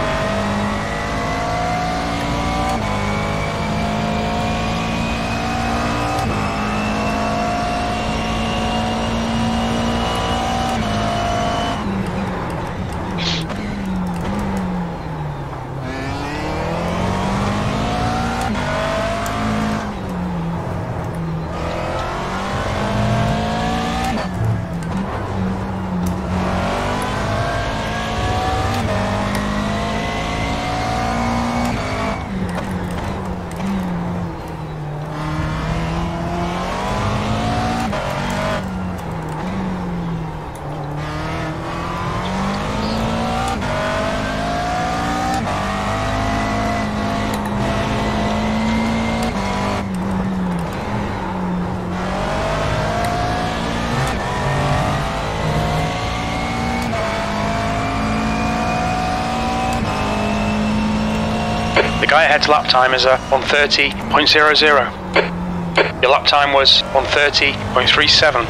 The guy ahead's lap time is a one thirty point zero zero. Your lap time was one thirty point three seven.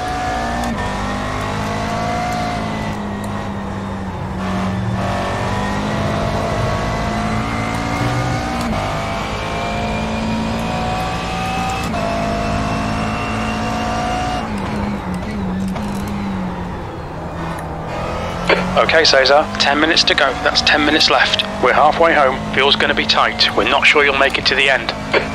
Okay, Cesar, ten minutes to go. That's ten minutes left. We're halfway home. Fuel's going to be tight. We're not sure you'll make it to the end.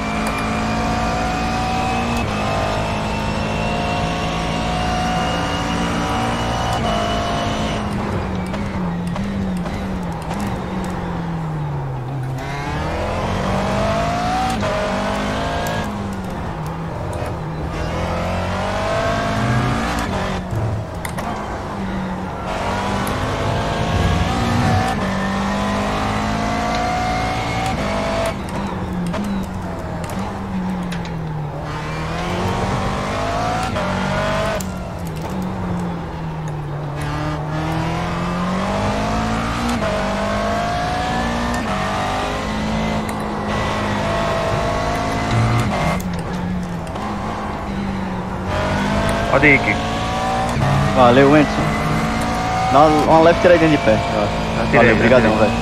Pode ir, Kiko. Valeu, Anderson. Dá uma leve tiradinha de pé. eu acho. Valeu, obrigadão, velho.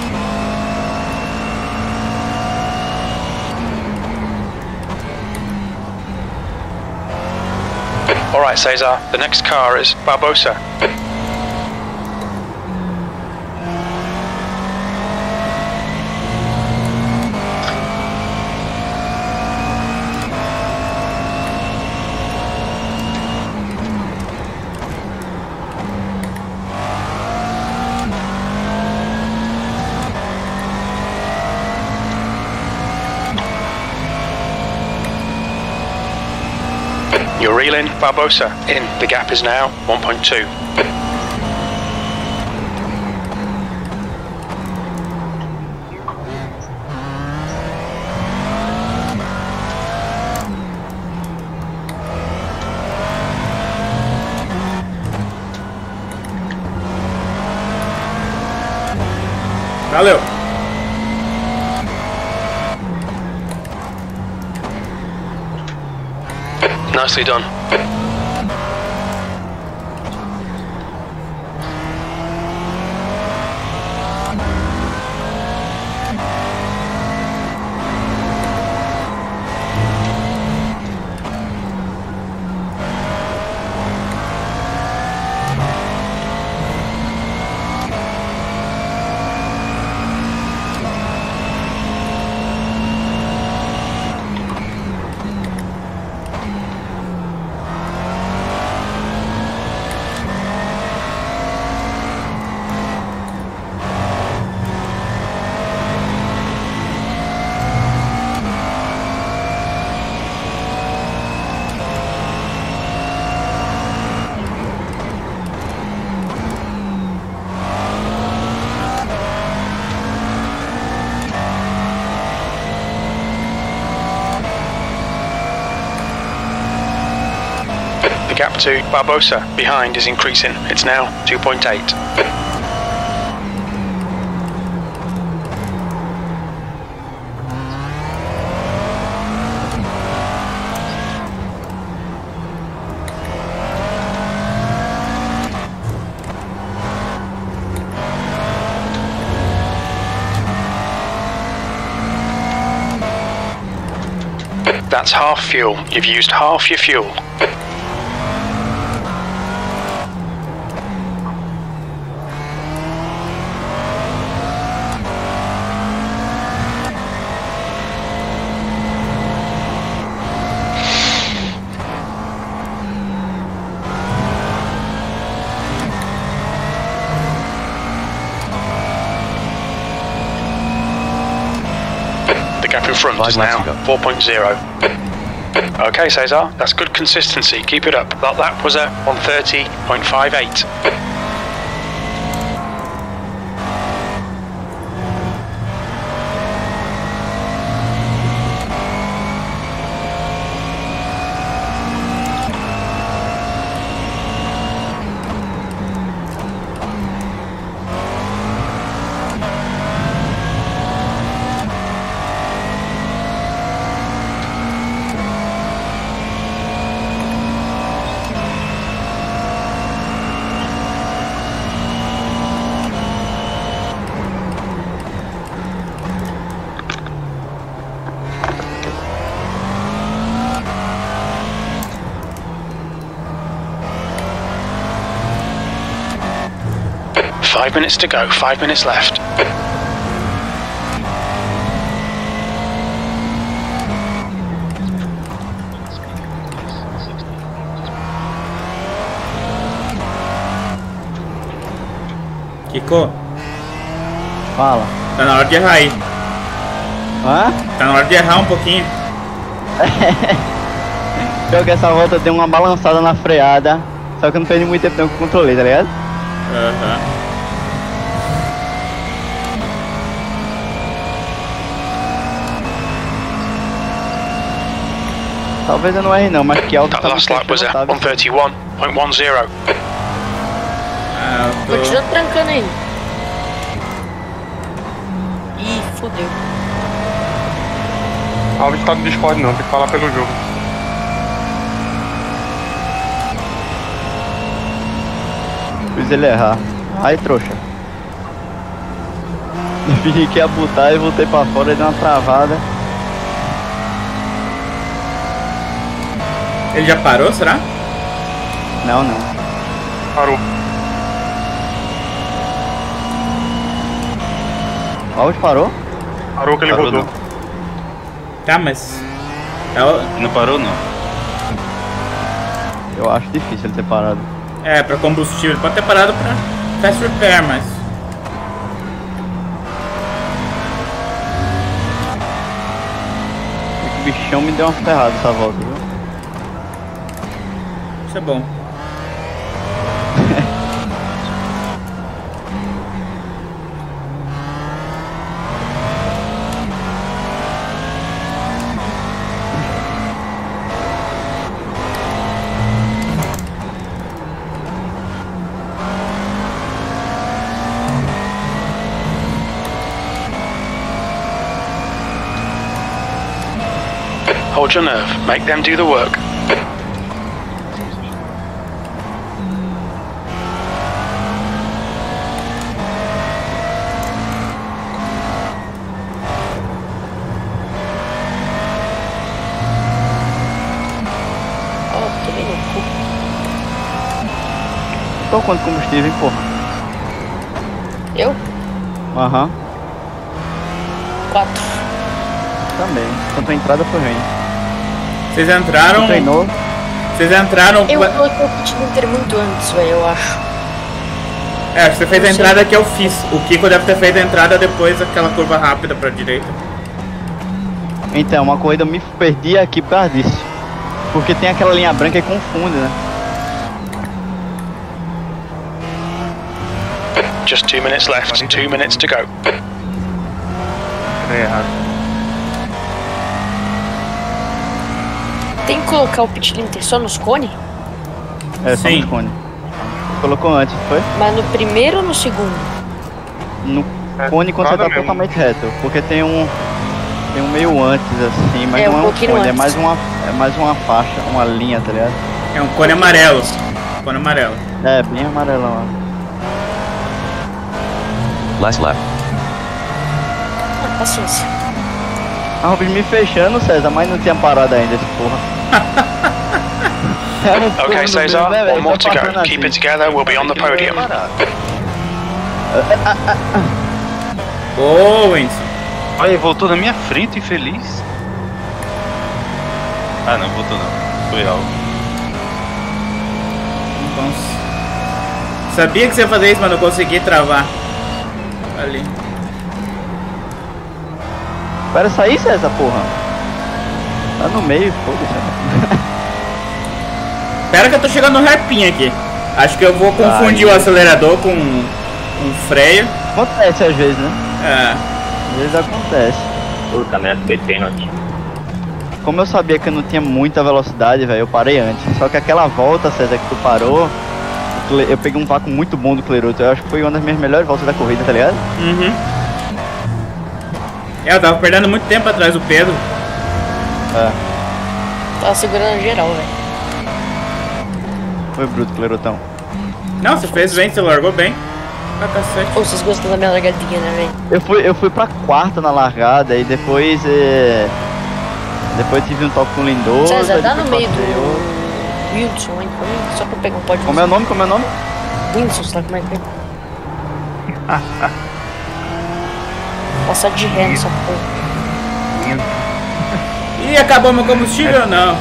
Alright, Cesar, the next car is Barbosa. You're reeling Barbosa in. The gap is now one point two. Valeu. Nicely done. The gap to Barbosa behind is increasing. It's now two point eight. That's half fuel. You've used half your fuel. Gap in front is now four point zero. Okay, Cesar, that's good consistency. Keep it up. That lap was at one thirty point five eight. Five minutes to go, five minutes left. Kiko. Fala. Tá na hora de errar aí. Hã? Tá na hora de errar um pouquinho. Pior que essa volta deu uma balançada na freada. Só que eu não perdi muito tempo não que eu controlei, tá ligado? Aham. Talvez eu não erre não, mas que alto That tá last lap was at one thirty-one point one zero. Ah, eu tô... Continua trancando aí. Ih, fodeu. Alves tá no Discord não, tem que falar pelo jogo. Fiz ele errar. Ai, trouxa. Eu fingi que ia botar e voltei pra fora e deu uma travada. Ele já parou, será? Não, não. Parou. Alves parou? Parou que ele Parou, rodou. Tá, mas... Ela... Não parou, não. Eu acho difícil ele ter parado. É, pra combustível. Ele pode ter parado pra fast repair, mas... O bichão me deu uma ferrada essa volta, viu? Isso é bom. Hold your nerve. Make them do the work. Tô quanto combustível, hein, porra? Eu? Aham. Quatro. Também. Quanto a entrada foi ruim. Vocês entraram... Tu treinou? Vocês entraram... Eu coloquei o pit inteiro muito antes, velho, eu acho. É, acho que você fez a entrada que eu fiz. O Kiko deve ter feito a entrada depois daquela curva rápida pra direita. Então, uma corrida eu me perdi aqui por causa disso. Porque tem aquela linha branca e confunde, né? Just two minutes left. Two minutes to go. É errado. Tem que colocar o pit limiter só nos cones? É, só Sim. nos cones. Colocou antes, foi? Mas no primeiro ou no segundo? No É, cone quando você nada tá mesmo. totalmente reto. Porque tem um. Tem um meio antes assim, mas É, não um é um pouquinho cone, é antes. mais uma. É mais uma faixa, uma linha, tá ligado? É um cone amarelo. Cone amarelo. É, bem amarelão, ó. Last lap. Ah, paciência. Ah, o bicho me fechando, César, mas não tinha parado ainda esse porra. Okay, Cesar, one more to go. Keep it together, we'll be on the podium. Ô, Winston. Olha, voltou na minha frente, infeliz. Ah, não, voltou não. Foi algo. Nossa. Sabia que você ia fazer isso, mas não consegui travar. Ali. Espera sair, César, porra. Tá no meio, foda-se. Espera que eu tô chegando no hairpin aqui. Acho que eu vou confundir Ai, o acelerador com um freio. Acontece às vezes, né? É. Às vezes acontece. Puta merda, foi pênalti. Como eu sabia que eu não tinha muita velocidade, velho, eu parei antes. Só que aquela volta, César, que tu parou, eu peguei um vácuo muito bom do Cleroto. Eu acho que foi uma das minhas melhores voltas da corrida, tá ligado? Uhum. É, eu tava perdendo muito tempo atrás do Pedro. É. Tava segurando geral, velho. Foi bruto, Clerotão. Não, você fez bem, você largou bem. Pra cacete. Ô, vocês gostam da minha largadinha, né, velho? Eu fui, eu fui pra quarta na largada e depois. É... Depois tive um toque com o Lindoso. César, dá no depois meio passei outro. do Wilson aí pra mim, só pra eu pegar um pódio. Como é o nome? Como é o nome? Wilson, sabe como é que é? Passar de ré nessa porra. Ih, acabou meu combustível ou não?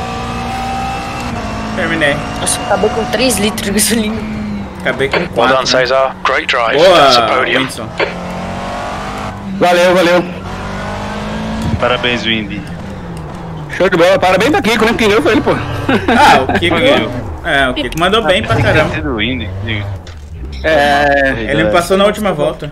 Terminei. Nossa, eu acabei com três litros de gasolina. Acabei com Well quatro. done, Cesar. Great drive. That's a Boa, podium. Winston. Valeu, valeu. Parabéns, Windy. Show de bola. Parabéns pra Kiko, né? Porque ganhou foi ele, pô. Ah, o Kiko. É, o Kiko mandou bem pra caramba. Do Windy. É. Ele me passou na última volta.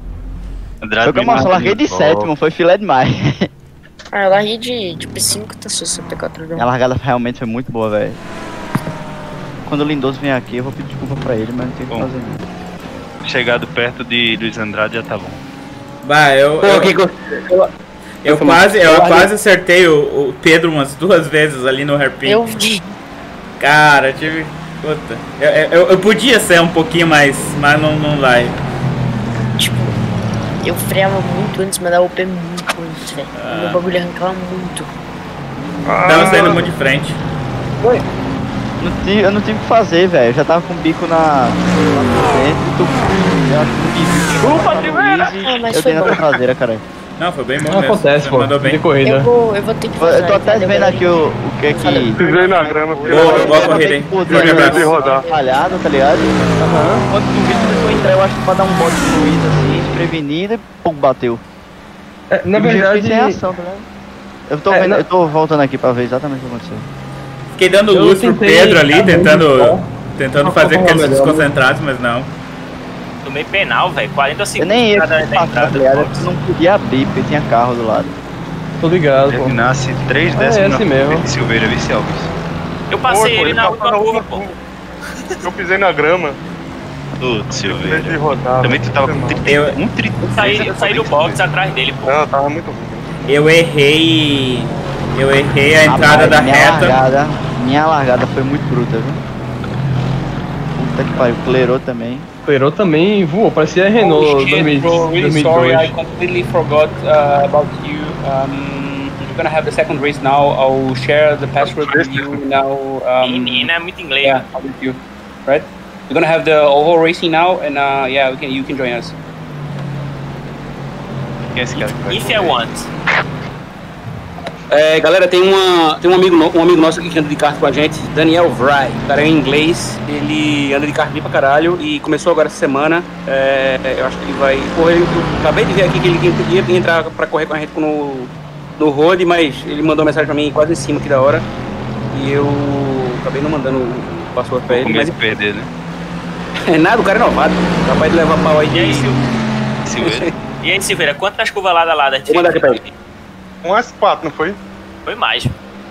Foi que eu mostro, larguei de sétimo, foi filé demais. Ah, eu larguei de, de P cinco, tá sessenta e quatro. A largada realmente foi muito boa, velho. Quando o Lindoso vier aqui, eu vou pedir desculpa pra ele, mas não tem o que fazer não. Chegado perto de Luiz Andrade já tá bom. Bah, eu. Pô, Eu, Kiko. eu, eu quase, eu quase acertei o, o Pedro umas duas vezes ali no hairpin. Eu vi. Cara, tive. Puta. Eu, eu, eu podia ser um pouquinho mais, mas não, não vai. Tipo, eu freava muito antes, mas dava o pé muito antes, velho. Ah. Meu bagulho arrancava muito. Tava saindo muito de frente. Oi. Não tive, eu não tive o que fazer, velho. Eu já tava com o bico na. na frente e tu. Eu acho que o bico. Desculpa, ah, mas eu dei na traseira, caralho. Não, foi bem bom Não mesmo. acontece, Você pô. mandou bem. De corrida. Eu vou, eu vou ter que fazer. Eu tô até vendo aqui o, o que é que. Pisei na grama, Boa, boa corrida, hein? de rodar. Falhado, tá ligado? Uhum. Quando tu viu que começou a entrar, eu acho que pra dar um bote no Luiz assim, desprevenido e pum, bateu. É, na E o bicho verdade. fez sem ação, tá ligado? Eu tô, É, vendo, na- eu tô voltando aqui pra ver exatamente o que aconteceu. Fiquei dando Eu luz pro tentei Pedro ali, dar tentando, luz, tentando Não, fazer não, com que eles não, se não. desconcentrassem, mas não. Tomei penal, velho. quarenta Eu segundos. nem ia pra dar- dar passar, entrada tá do ligado? box. Eu não podia abrir porque tinha carro do lado. Tô ligado, pô. Terminasse três É, décimos assim na mesmo. frente de Silveira Vice Alves. Eu passei Oi, pô, ele na tá última na curva, última pô. Eu pisei na grama. Ô, Em vez de Silveira. rodar. Também tu tava com Não, trinta, Eu- um trinta. Eu saí, eu saí do box atrás dele, pô. Não, tava muito ruim. Eu errei. Eu errei a entrada Rapaz, da minha reta. Largada, minha largada foi muito bruta, viu? Puta que pariu, clerou também. Clerou também voou, parecia Renault Oh shit, dois mil e bro, really sorry, I dois. completely forgot uh, about you. Um, you're gonna have the second race now. I'll share the password with you now. Um, Menina é muito inglês. yeah, with you, right? You're gonna have the oval racing now, and uh, yeah, we can you can join us. Quem é esse cara que vai If I correr? want. É, galera, tem, uma, tem um, amigo no, um amigo nosso aqui que anda de kart com a gente, Daniel Vry. O cara é em inglês, ele anda de kart bem pra caralho e começou agora essa semana. É, eu acho que ele vai correr. Eu acabei de ver aqui que ele ia entrar pra correr com a gente no, no road, mas ele mandou uma mensagem pra mim quase em cima aqui da hora. E eu acabei não mandando o password pra Com ele. medo Mas de perder, né? é nada, o cara é novato. Capaz de levar pau aí de. E aí, Sil... Silveira. e aí Silveira, quantas curvaladas lá da Vou mandar aqui pra ele. Um S quatro, não foi? Foi mais.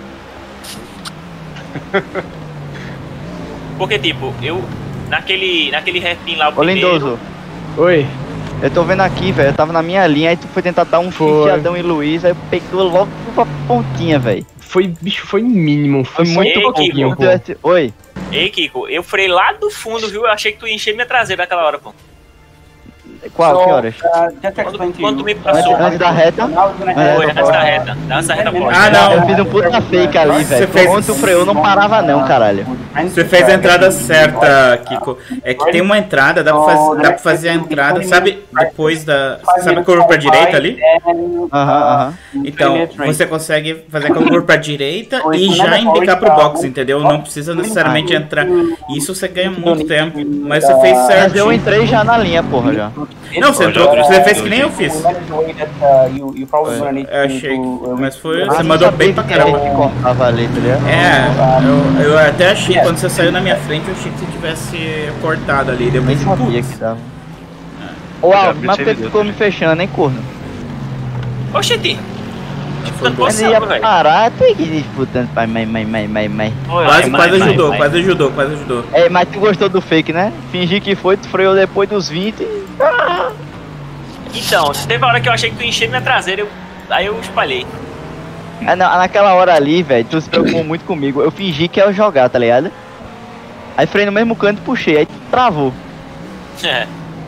Porque, tipo, eu. Naquele, naquele hairpin lá, o Ô primeiro. Lindoso, Oi. eu tô vendo aqui, velho. Eu tava na minha linha, aí tu foi tentar dar um Foi. fiadão em Luiz, aí pegou logo pra pontinha, velho. Foi, bicho, foi mínimo. Foi, Foi muito muito pouquinho, pô. Oi. Ei, Kiko, eu freiei lá do fundo, viu? Eu achei que tu ia encher minha traseira naquela hora, pô. Qual? Que horas? Quando me passou. Antes da reta? Foi, antes da reta. Antes da reta pode. Ah, não. Eu fiz um puta fake ali, Você velho. fez- Quando tu freou, não parava não, caralho. Você fez a entrada certa, Kiko. É que tem uma entrada, dá pra, faz, dá pra fazer a entrada, sabe? Depois da. Sabe a curva pra direita ali? Aham, aham. Então, você consegue fazer a curva pra direita e já indicar pro box, entendeu? Não precisa necessariamente entrar. Isso você ganha muito tempo. Mas você fez Mas certo. eu entrei já na linha, porra, já. Não, você entrou, você fez que nem eu fiz. You, you probably gonna need Eu achei. to, uh, Mas foi. Ah, Você não mandou sabia bem pra que era caramba. que cortava ali, tá ligado? É, eu, eu até achei, quando você saiu na minha frente, eu achei que você tivesse cortado ali. Nem Depois sabia que dava. Ô, Alves, mas por que tu ficou me fechando, hein, corno? Oxente. Disputando Mas posição, ia velho. parar, tu ia disputando, pai, mãe, mãe, mãe, mãe, mãe. Quase, quase ajudou, quase ajudou, quase ajudou. É, mas tu gostou do fake, né? Fingi que foi, tu freou depois dos vinte. Ah! Então, teve uma hora que eu achei que tu encheu minha traseira, eu, aí eu espalhei. É, na, naquela hora ali, velho, tu se preocupou muito comigo. Eu fingi que ia jogar, tá ligado? Aí freio no mesmo canto e puxei, aí travou. É.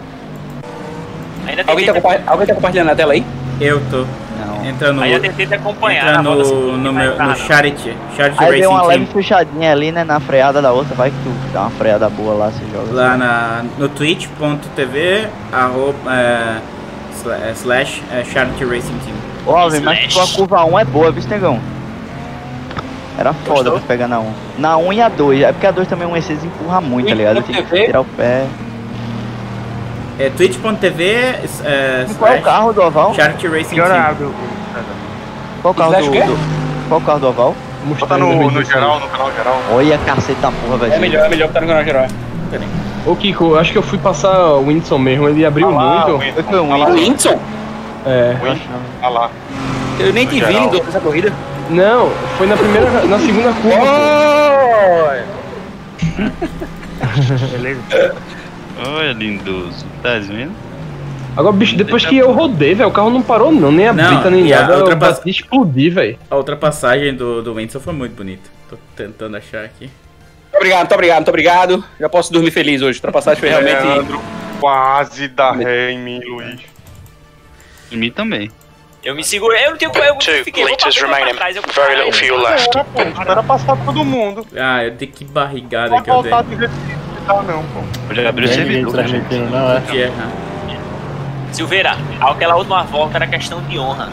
Ainda Alguém tá, tentei, compa- alguém tá compartilhando a tela aí? Eu tô. Não. Entra no. ainda tentei te acompanhar Entra na roda assim, no, no, mas meu, tá, no não. Charity. Charity Aí deu uma Racing leve Team. fechadinha ali, né, na freada da outra. Vai que tu dá uma freada boa lá, você joga. Lá na, no twitch ponto tv arroba, é, sla- é, slash é, Charity Racing Team. Ô, Alvin, mas tua curva um é boa, viu, negão? Era foda pra pegar na um. Na um e a dois, é porque a dois também um E seis empurra muito, tá ligado? Tem que tirar o pé. É twitch ponto tv é, Qual é o carro do oval? Charity Racing Que hora Team. abre o- Qual o carro Slash do, o quê? do... Qual o carro do oval? Bota no, no geral, no canal geral. Olha, cacete da porra, velho. É melhor, é melhor botar no canal geral. Ô Kiko, eu acho que eu fui passar o Whindersson mesmo, ele abriu Ah lá, muito. o Whindersson. Foi um Ah lá, O Whindersson? É. o Whindersson. Ah lá. Eu nem te vi Geral. em essa corrida. Não, foi na primeira, na segunda curva. Beleza. Olha, lindoso. Tá vendo? Agora, bicho, depois que eu rodei, velho, o carro não parou não, nem a Não, brita, nem e a nada. Eu ultrapass- bati e explodi, velho. A ultrapassagem do, do Whindersson foi muito bonita. Tô tentando achar aqui. Muito obrigado, muito obrigado, muito obrigado. Já posso dormir feliz hoje. A ultrapassagem foi realmente. Leandro quase dá ré em mim, Luiz. Em mim também. Eu me segurei, eu não tenho eu Two fiquei, vou litres passar pra remaining. trás, eu Very little fuel left. Era, pô, espera passar todo mundo. Ah, eu tenho que barrigada Não que eu dei. voltar do jeito que tá, não, pô. Eu já abri o servidor, gente. Que errar. Silveira, aquela última volta era questão de honra.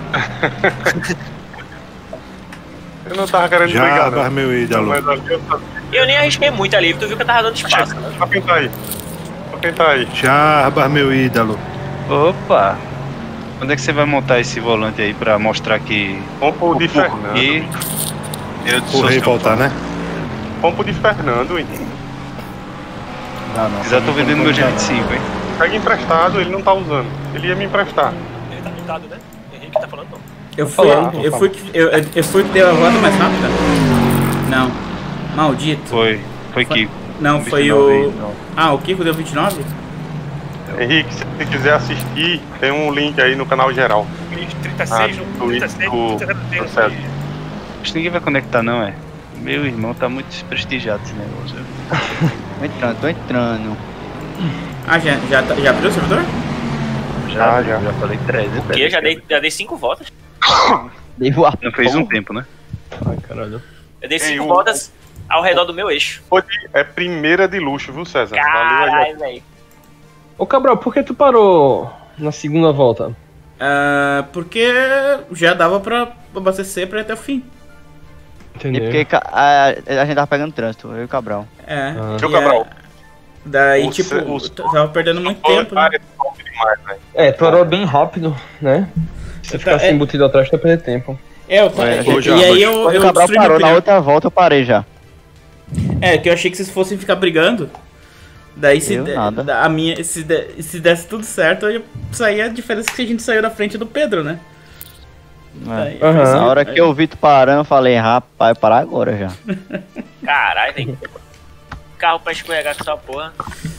Eu não tava querendo Já brigar, não. armei o ídolo. Mas ali eu sabia. Eu nem arrisquei muito ali, tu viu que eu tava dando espaço. Né? Só quem tá aí. Só quem tá aí. Jarbas, meu ídolo. Opa! Quando é que você vai montar esse volante aí pra mostrar que Pompo de o Fernando. porquê eu sou O rei seu voltar, fã? né? Pompo de Fernando, hein? Não, não. Já tô vendendo meu G vinte e cinco, hein? Pega emprestado, ele não tá usando. Ele ia me emprestar. Ele tá mutado, né? Henrique tá falando não. Eu fui, falando, eu fui, que- eu, eu, eu fui que deu a volta mais rápida? Não. Maldito. Foi. Foi Foi- Kiko. Não, foi vinte e nove, o. não. Ah, o Kiko deu vinte e nove? Henrique, se você quiser assistir, tem um link aí no canal geral. trinta e seis, Ah, no do- trinta e seis, do- trinta e do seis. César. Acho que ninguém vai conectar, não, é? Meu irmão tá muito desprestigiado esse negócio. Tô entrando, tô entrando. Ah, já, já, tá- já abriu o servidor? Já, Ah, já. já falei três. O quê? Já dei, já dei cinco voltas? Dei voar. Não fez um tempo, né? Ai, caralho. Eu dei Ei, cinco o- voltas ao redor do meu eixo. É primeira de luxo, viu, César? Valeu aí. Caralho, velho. Ô Cabral, por que tu parou na segunda volta? Ah, porque já dava pra abastecer pra ir até o fim. E Entendeu? porque ca- a, a gente tava pegando trânsito, eu e o Cabral. É. Ah. e Seu Cabral. é- Daí, O tipo, se- o- t- tava perdendo muito Pô, tempo, né? cara, é top demais, velho. É, tu parou bem rápido, né? Se você Tá, ficasse é- embutido atrás, tu ia perder tempo. É, eu, Ué, e, hoje, e aí hoje. eu, Quando eu o Cabral destruí meu parou, na pneu. outra volta eu parei já. É, que eu achei que vocês fossem ficar brigando. Daí se, Eu de- nada. da- a minha, se, de- se desse tudo certo, eu ia sair a diferença que a gente saiu na frente do Pedro, né? Daí, Aham. assim, Na hora que eu vi tu parando, eu falei, rapaz, parar agora já. Caralho, velho. Carro pra escorregar com essa porra.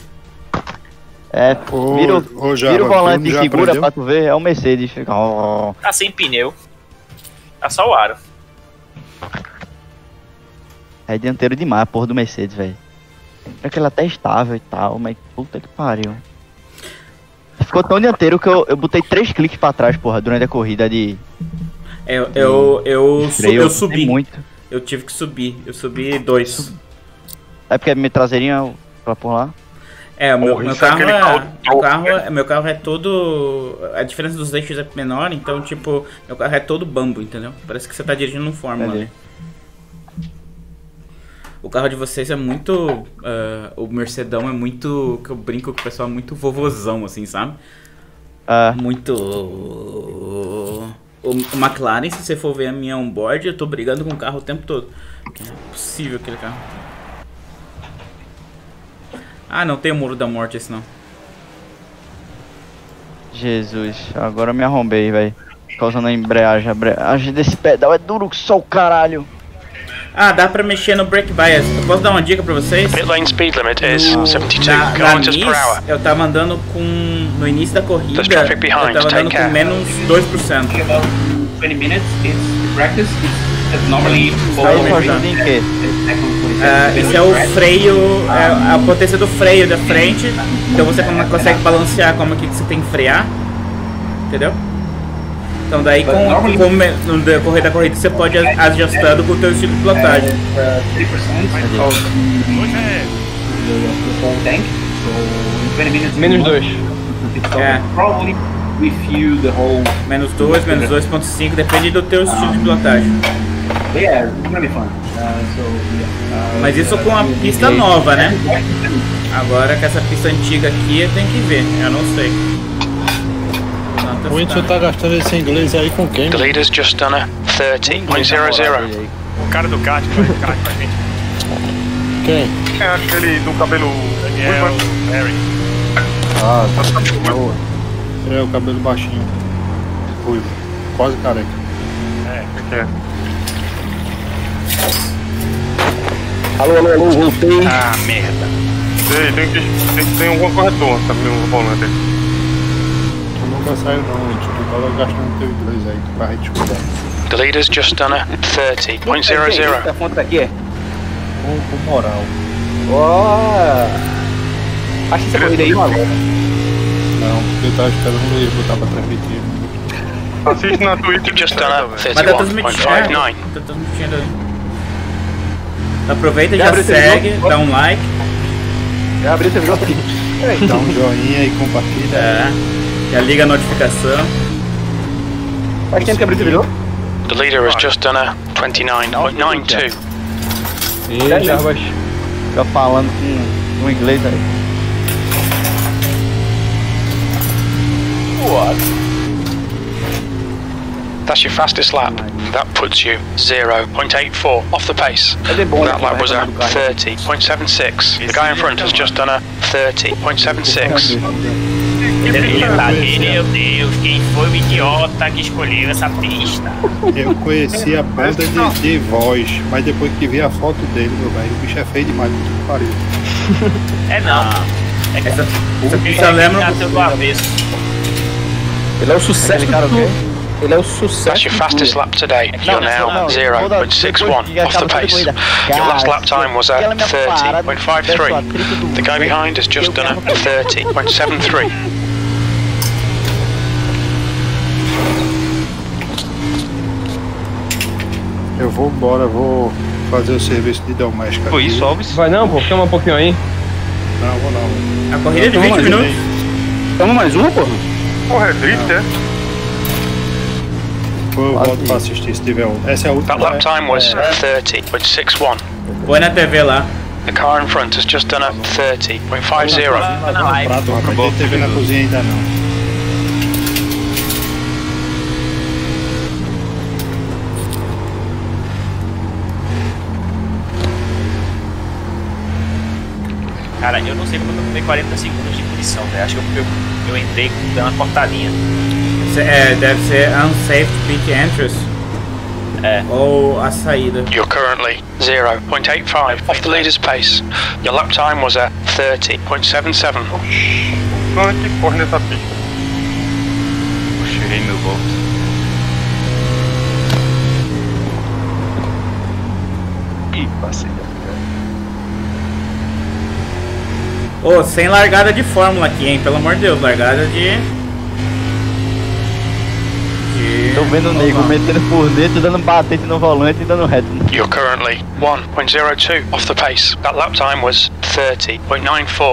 É, Ô, vira, o- ô, vira Jarbas, o volante tu e já segura aprendeu? pra tu ver, é o Mercedes. Fica, ó. Tá sem pneu. Tá só o aro. É dianteiro demais, a porra do Mercedes, velho. É que ele até estável e tal, mas puta que pariu. Ficou tão dianteiro que eu, eu botei três cliques pra trás, porra, durante a corrida de... Eu, eu, eu, su- freio, eu subi. muito. Eu tive que subir. Eu subi dois. É porque minha traseirinha pra por lá? É, o meu, Porra, meu isso é carro aquele é, carro meu carro é. Meu carro é todo. A diferença dos eixos é menor, então, tipo, meu carro é todo bambo, entendeu? Parece que você tá dirigindo um Fórmula, Entendi. né? O carro de vocês é muito. ah, o Mercedão é muito. Que eu brinco com o pessoal, é muito vovozão, assim, sabe? Ah, Muito. O, o McLaren, se você for ver a minha onboard, eu tô brigando com o carro o tempo todo. Não é possível aquele carro. Ah, não tem o Muro da Morte esse não. Jesus, agora eu me arrombei, velho. Causando a embreagem. A embreagem desse pedal é duro que só o caralho. Ah, dá pra mexer no brake bias. Eu posso dar uma dica pra vocês? Pit lane speed limit is No- seventy-two na, na kilometers per Nice, hour. eu tava andando com... No início da corrida, There's traffic behind, eu tava take andando com care. menos dois por cento. About twenty minutes, it's practice. It's normally Isso aí me ajuda em quê? Ah, esse é o freio, é a potência do freio da frente. Então você como- consegue balancear como que você tem que frear. Entendeu? Então daí com, com no decorrer da corrida você pode ir ajustando com o teu estilo de pilotagem. thirty percent of the, the whole tank. So in twenty minutes, Menos dois. É. Probably refuel the whole. Menos dois, menos dois ponto cinco, depende do teu estilo de pilotagem. But yeah, it's gonna be fun. Uh, so yeah. Uh, Mas isso com a pista nova, né? Agora com essa pista antiga aqui tem que ver, eu não sei. O Whindersson tá gastando esse inglês aí com quem? The leader's just done a thirty point zero zero. O cara do kart que faz kart com a gente. Quem? É aquele do cabelo. Daniel, Harry. Ah, tá boa. É o cabelo baixinho. Ruivo. Quase careca. É. O que é? Alô, alô, alô, voltei. Ah, merda. Sei, tem que tem, que ter alguma corretor, sabe, no volante. Tu nunca saiu não, Whindersson. Tu tava gastando teu inglês aí pra gente escutar. The leader's just done a thirty point zero zero. A fonte tá aqui, é? Com, com moral. Ó. Acho que essa corrida aí, mano. Não, porque eu tava esperando ele botar pra transmitir. Assiste na Twitch. You've just done a Mas tá thirty-one transmitindo, point five nine. tá transmitindo aí. Aproveita, Já já abriu o segue, televisor? dá um like. Já abri o televisor aqui. Dá um joinha e compartilha. É, já liga a notificação. Faz tempo que abriu o televisor? The leader has just done a twenty-nine point nine two. E Jarbas. Fica falando com o inglês aí. That's your fastest lap. That puts you zero point eight four off the pace. Cadê bom That aqui, lap vai was a reclamar do carro? thirty point seven six. The guy in front has just done a thirty point seven six. Detalhe, meu Deus, quem foi o idiota que escolheu essa pista? Eu conheci a banda de, de voz, mas depois que vi a foto dele, meu velho, o bicho é feio demais, puta que pariu. É não. É que Essa, essa ele pista lembra. nasceu do avesso. Ele é o sucesso Aquele cara o quê? do... Ele é o sucesso That's your fastest lap today. You're now zero point six one off the pace. Your last lap time was a thirty point five three. The guy behind has just done a thirty point seven three. Eu vou embora, vou fazer o serviço de doméstica. Foi aqui. isso, Alves? Vai não, pô, chama um pouquinho aí. Não, vou não. A corrida é de Não, vinte mas minutos. Toma mais uma, porra. Porra, é drift, é? Depois eu volto pra assistir se tiver um. Essa é a última. That lap time was thirty point six one. Põe na T V lá. The car in front has just done a thirty point five zero. Prato, não acabei de T V na cozinha ainda não. Cara, eu não sei porque eu tomei quarenta segundos de punição, né? Acho que eu, eu, eu entrei dando uma cortadinha. Cê- É, deve ser unsafe pit entrance. É. Ou a saída. You're currently zero point eight five off the leader's pace. Your lap time was a thirty point seven seven. Não é que corre nessa pista. Puxei meu bolso. Ih, passei da Ô, sem largada de fórmula aqui, hein? Pelo amor de Deus, largada de... de... Tô vendo o nego metendo por dentro, dando batente no volante e dando reto. You're currently one point zero two off the pace. That lap time was thirty point nine four.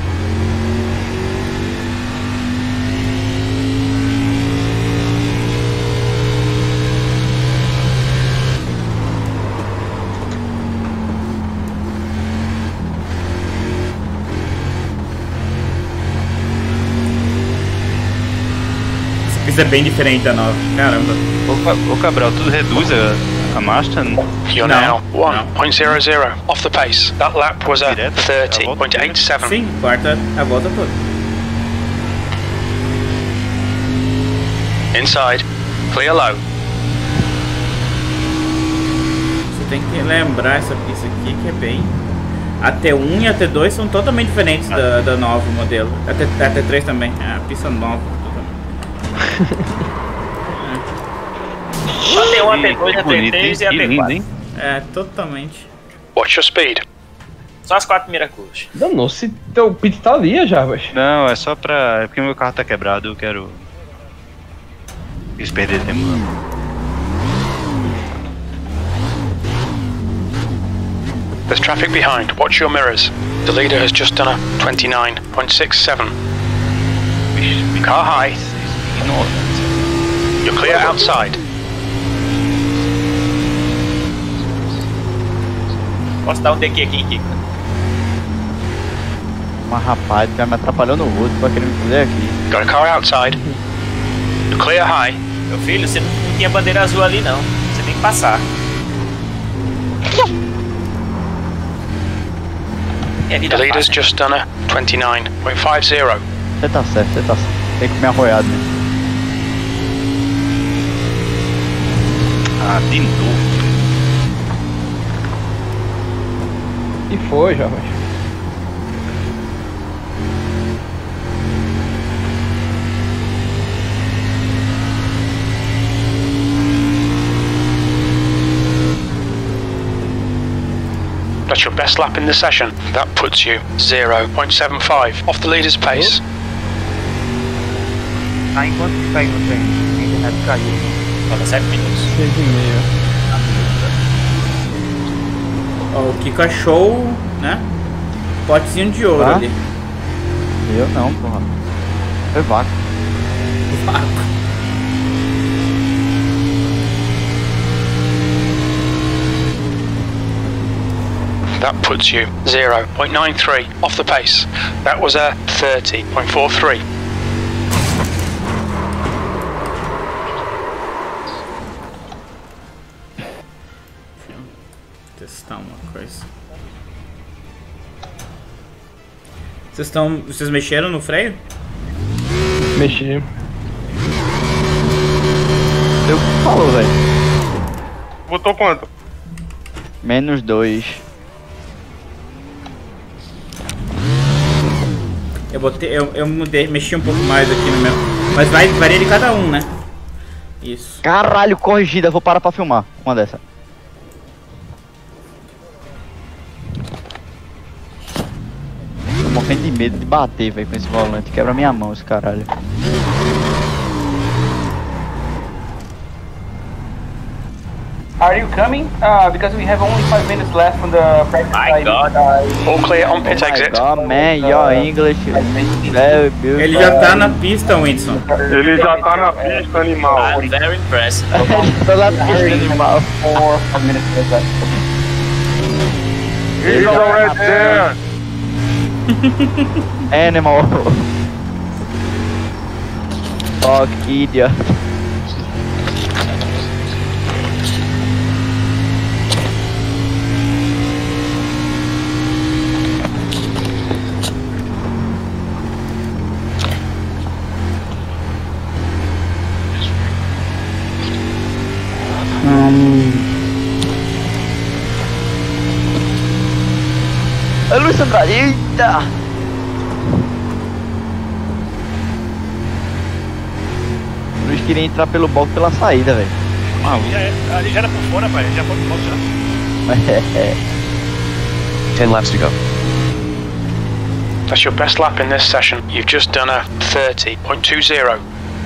Isso é bem diferente da nova, caramba. Ô, ô Cabral, tu reduz a, a marcha? You're now one point zero zero off the pace. That lap was a thirty point eight seven. Sim, quarta a volta toda. Inside, clear low. Você tem que lembrar essa pista aqui que é bem... A T um e a T dois são totalmente diferentes da, da nova modelo. A, T, a T três também, é a pista nova. A T um, a T dois, a T três e a T quatro. É, totalmente. Watch your speed. Só as quatro primeiras curvas. Danou-se, teu pit tá ali, Jarbas. Não, é só pra... É porque meu carro tá quebrado, eu quero... Quis perder tempo. There's traffic behind. Watch your mirrors. The leader has just done a twenty-nine point six seven. Car high. You're clear outside. Posso dar um D Q aqui, Kiko? Mas rapaz, tá me atrapalhando o outro pra querer me fazer aqui. Got a car outside. You're clear high. Meu filho, você não tinha bandeira azul ali não. Você tem que passar. The leader's just done a twenty-nine point five zero. Você tá certo, você tá certo. Tem que me arroiar mesmo. Ah, de novo. E foi, Jarbas. That's your best lap in the session. That puts you zero point seven five off the leader's pace. Ah, enquanto que caiu no trem, a internet caiu. Falta sete minutos. seis e meia. Ó, o Kiko achou, né? Potezinho de ouro Ah? ali. Eu não, porra. Foi vácuo. Vácuo. That puts you zero point nine three off the pace. That was a thirty point four three. Testar uma coisa. Vocês estão. Vocês mexeram no freio? Mexi. Eu falou, velho. Botou quanto? Menos dois. Eu botei. Eu, eu mudei, mexi um pouco mais aqui no meu. Mas vai, varia de cada um, né? Isso. Caralho, corrigida. Vou parar pra filmar uma dessa. Tô morrendo de medo de bater, velho, com esse volante. Quebra minha mão esse caralho. Are you coming? Uh, because we have only five minutes left from the practice. My God. All clear on pit exit. Oh man, your English is very beautiful. Ele já tá na pista, Winston. Ele já tá na pista, animal. I'm very impressed. Tô na pista, animal. Four minutes left. He's already there. Animal. Fuck, idiot. A luz Andrade, eita! Luiz queria entrar pelo bloco pela saída, velho. Já é, ali já era por fora, pai. Já foi por fora já. ten laps to go. That's your best lap in this session. You've just done a thirty point two zero.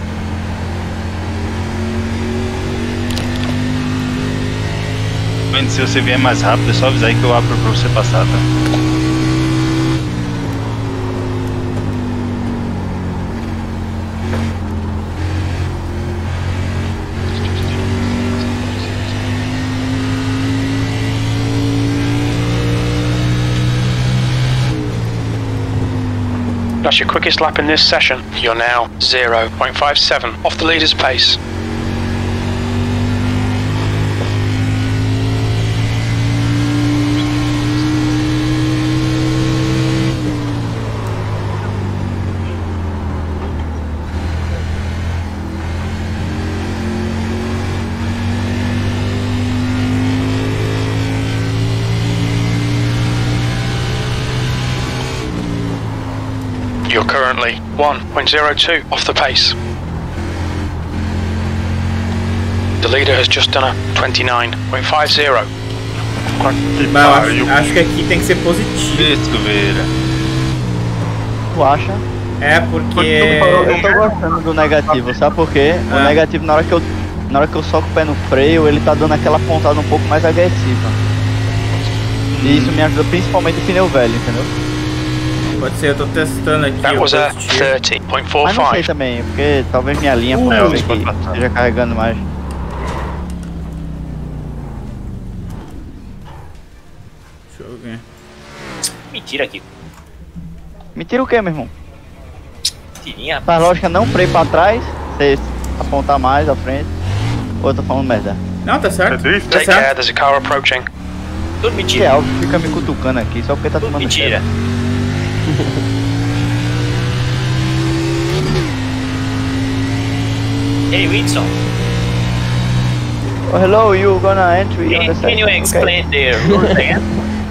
Se você vier mais rápido, é só avisar aí que eu abro pra você passar, tá? That's your quickest lap in this session. You're now zero point five seven off the leader's pace. You're currently one point zero two off the pace. The leader has just done a twenty-nine point five zero. Mas eu acho, acho que aqui tem que ser positivo. Tu acha? É porque... Eu tô gostando do negativo, sabe por quê? O Ah. negativo, na hora, que eu, na hora que eu soco o pé no freio, ele tá dando aquela pontada um pouco mais agressiva. E isso me ajuda principalmente o pneu velho, entendeu? Pode ser, eu tô testando aqui. That o was a positivo. thirty point four Mas não sei five. também, porque talvez minha linha Uh, pode é, ser que esteja carregando mais. Deixa eu ver. Mentira aqui. Mentira o que, meu irmão? Mentirinha. Tá lógica não freio pra trás, você apontar mais à frente. Ou eu tô falando merda? Não, tá certo. Tá Take care, certo. there's a car approaching. Tudo Que mentira. é algo que fica me cutucando aqui, só porque tá tomando Mentira. cheiro. Hey, Whitson. Oh, hello, you gonna entry on the Can, can section? you Okay. explain the rules again?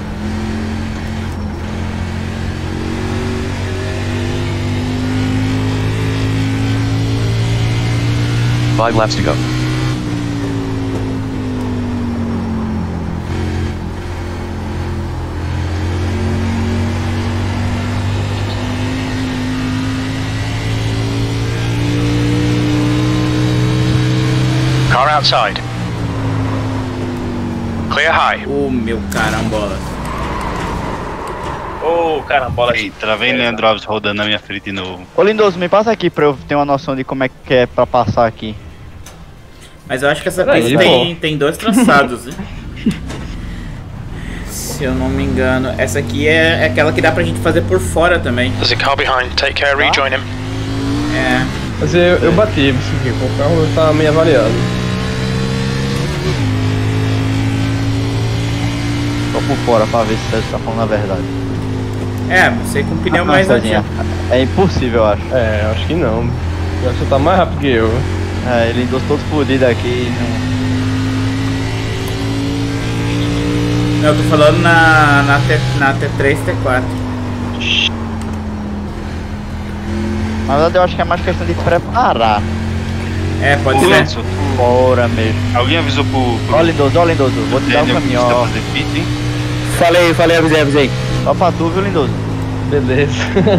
Five laps to go. Car outside. Clear high. Ô, meu carambola. Ô, oh, carambola. Eita, lá vem Leandro Alves rodando na minha frente de novo. Ô Lindoso, me passa aqui pra eu ter uma noção de como é que é pra passar aqui. Mas eu acho que essa Peraí, pista pô. tem, tem dois traçados, né? Se eu não me engano. Essa aqui é, é aquela que dá pra gente fazer por fora também. There's a car behind. Take care, rejoin him. É. Mas eu, eu bati, isso aqui, o carro tá meio avaliado. Tô por fora pra ver se você tá falando a verdade. É, você com o pneu Ah, mais Cezinha, antigo. É impossível, eu acho. É, acho que não. Eu acho que você tá mais rápido que eu. É, ele andou todo fodido aqui. Não... Eu tô falando na, na, T, na T três, T quatro. Na verdade, eu acho que é mais questão de preparar. É, pode Ô, ser. Lenço, Bora mesmo. alguém avisou pro... pro Ó, Lindoso, ó, Lindoso, vou te dar o Daniel que caminho, precisa ó. fazer pit, hein? Falei, falei, avisei, avisei. Só pra tu, viu, Lindoso? Beleza.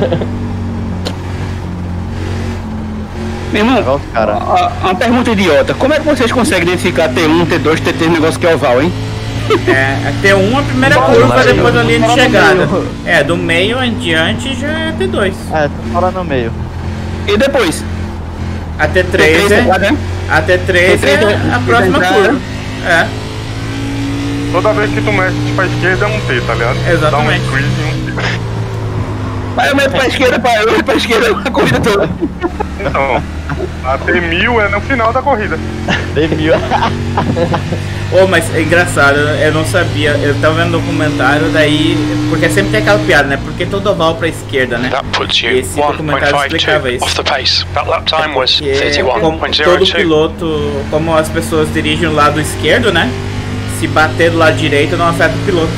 Meu irmão, Negócio, cara. a- uma pergunta idiota. Como é que vocês conseguem identificar T um, T dois, T três, negócio que é oval, hein? É, a T um a primeira Bora, curva, bora, depois a bora, linha de bora no chegada. meio. É, do meio em diante já é T dois. É, tô fora no meio. E depois? A T três T é, quatro, né? a T três T três é é a próxima entrada. curva. É, Toda vez que tu mexe pra esquerda é um T, tá ligado? Exatamente. Dá um squeeze e um T. Vai eu meto pra esquerda, pra, eu meto pra esquerda a corrida toda. Então, a T mil é no final da corrida. T mil. oh, mas é engraçado, eu não sabia. Eu tava vendo um documentário, daí. Porque sempre tem aquela piada, né? Porque todo oval pra esquerda, né? That puts you Esse one point documentário five explicava two isso. off the pace. That lap time was Que thirty-one como point zero todo two. piloto, como as pessoas dirigem o lado esquerdo, né? Se bater do lado direito não afeta o piloto.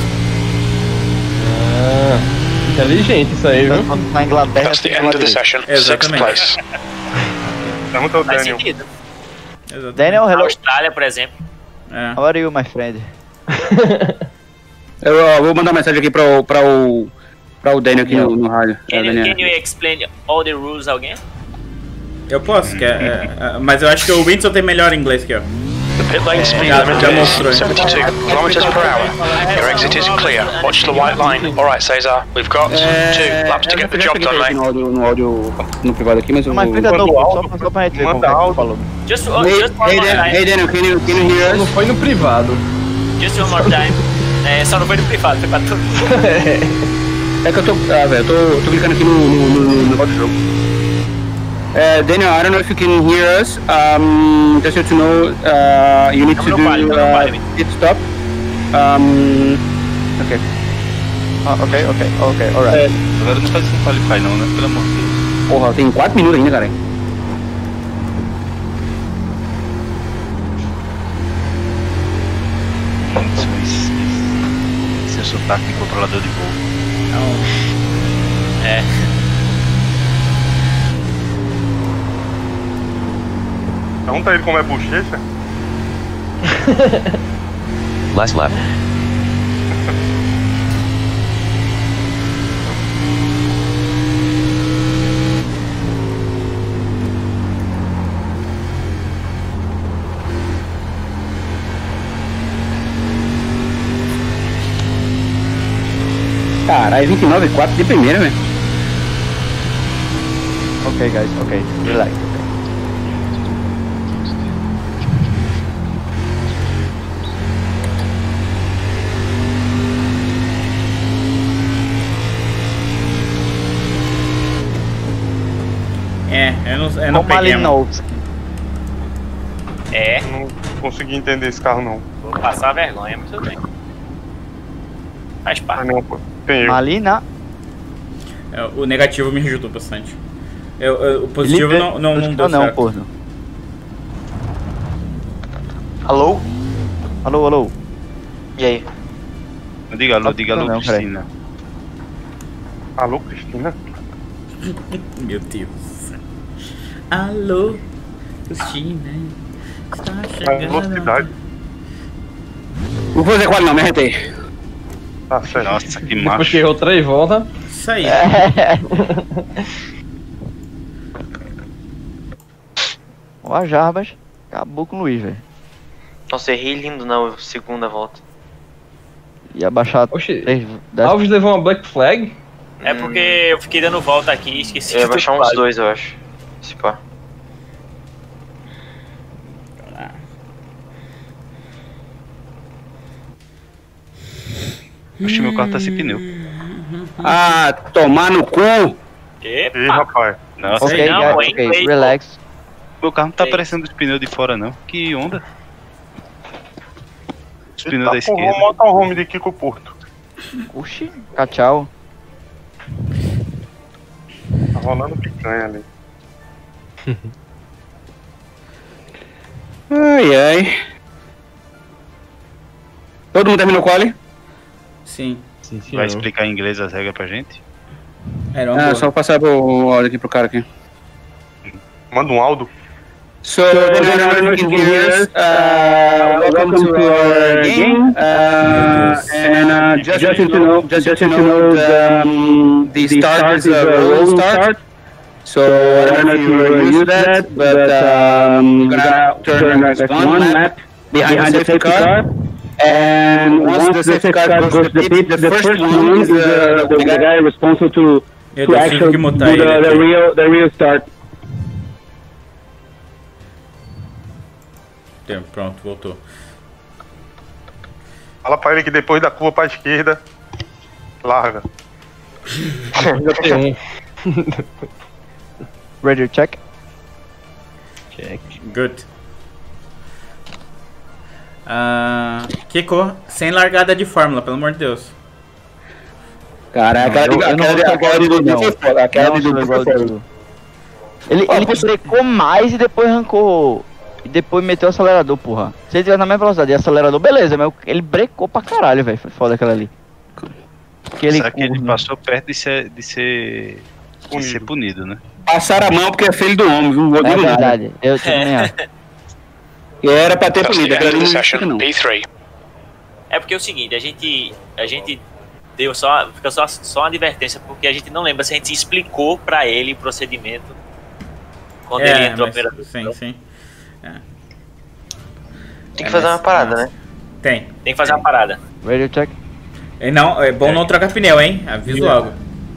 Ah, inteligente isso aí, viu? Na Inglaterra. That's the end of the session. Sixth Exatamente. place. Pergunta ao Faz Daniel. sentido. Exatamente. Daniel, Na hello. Austrália, por exemplo. É. How are you, my friend? Eu ó, vou mandar uma mensagem aqui para o, pra o Pra o Daniel aqui no, no rádio. Can, É, you, Daniel. can you explain all the rules again? Eu posso, que é, é, é, mas eu acho que o Winston tem melhor inglês que eu. The pit lane speed já, limit já is mostrou. seventy-two kilometers per hour. Your exit is clear. Watch the white line. Alright, Cesar, we've got two laps to get the job done, mate. No áudio, no áudio no privado aqui, mas eu Mas vou... fica não, só, só pra gente ver como é que tu falou. Just, Hey, just one hey, more Dan, time. hey Daniel, can you, can you hear us? Não foi no privado. Just one more time. É, só não foi no privado, foi pra todo mundo. É que eu tô... Ah, velho, eu tô, tô clicando aqui no, no, no, no áudio do jogo. Uh, Daniel, I don't know if you can hear us. Um, just to know, uh, you need to do uh, pit stop. Um, okay. Ah, ok, ok, ok, alright. Agora não faz isso no Qualify não, né? Pelo amor de Deus. Porra, tem quatro minutos ainda, cara. Esse é o sotaque de controlador de voo. É. Pergunta ele como é bochecha. Last lap. Caralho, vinte e nove e quatro de primeira, velho. Ok, guys, ok, relax. É, eu não, eu não Com peguei. Malinowski. É. Não consegui entender esse carro não. Vou passar vergonha, mas tudo bem. Faz parte. Ah não, pô. Tem eu. Malina. É, o negativo me ajudou bastante. Eu, eu, o positivo Ele- não, não, não deu não, certo. porra. Alô? Alô, alô. E aí? Não diga alô, diga alô, Não, peraí. Cristina. Alô, Cristina? Meu Deus. Alô, Cristina. Está A chegando. velocidade. Não vou fazer qual não, me arretei. Tá certo. Nossa, que Depois macho. que errou três voltas. Isso aí. Ó, a Jarbas. Acabou com o Luiz, velho. Nossa, errei lindo na segunda volta. Ia baixar Oxi, três. dez- Alves levou uma Black Flag? É porque eu fiquei dando volta aqui e esqueci Eu ia que baixar eu uns quase. dois, eu acho. Se pá. Oxe, meu carro tá sem pneu. Ah, tomar no cu. Ih, rapaz. Nossa, Ok, não, guys, hein, ok, Cleiton. relax. meu carro não tá Ei. aparecendo os pneus de fora não. Que onda. Os pneus Tá da com o esquerda. motorhome de Kiko Porto. Oxi, tchau. Tá rolando picanha ali. Ai, ai. Todo mundo terminou o quali? Sim. Sim, sim. Vai explicar em inglês as regras pra gente? Era uma Ah, boa. só vou passar o áudio aqui pro cara aqui. Manda um Aldo. So, then I don't know if you can hear us. Uh, welcome to our game. Uh, and uh, just, just to know, just, just to know, the, um, the start is a roll start. So I don't know if you were used to that, but um, we're gonna turn like one lap behind the safety car. And once the safety car goes to the pit, the first one is the, the guy responsible to Eu to tive actually que do mutar ele the, the aqui. real the real start. Tem, Pronto, voltou. Fala pra ele que depois da curva pra esquerda, larga. Radio check. Check. Good. Ah, Kiko, sem largada de fórmula, pelo amor de Deus. Cara, aquela de Eu não aquela vou de ser aquela de igual Dudu ao foi foda. Aquela Não de sou Dudu igual foi ao foda. Dudu. Ele, ele brecou mais e depois arrancou. E depois meteu o acelerador, porra. Se ele tivesse na mesma velocidade e acelerador, beleza, mas ele brecou pra caralho, velho. Foi foda aquela ali. Aquele Será que ele curva. passou perto de ser, de ser, de ser punido, né? Passaram a mão porque é filho do homem, viu? Vou É digo nada. verdade, eu também acho. E era pra ter That's punido, the aquela end ali of the não session. fica não. P three. É porque é o seguinte, a gente. A gente deu só, fica só, só uma advertência, porque a gente não lembra se a gente explicou pra ele o procedimento quando É, ele entrou a mas- primeira vez. Sim, sim. É. Tem que fazer uma parada, né? Tem. Tem que fazer uma parada. Radio check. E não, é bom não trocar pneu, hein? Aviso logo.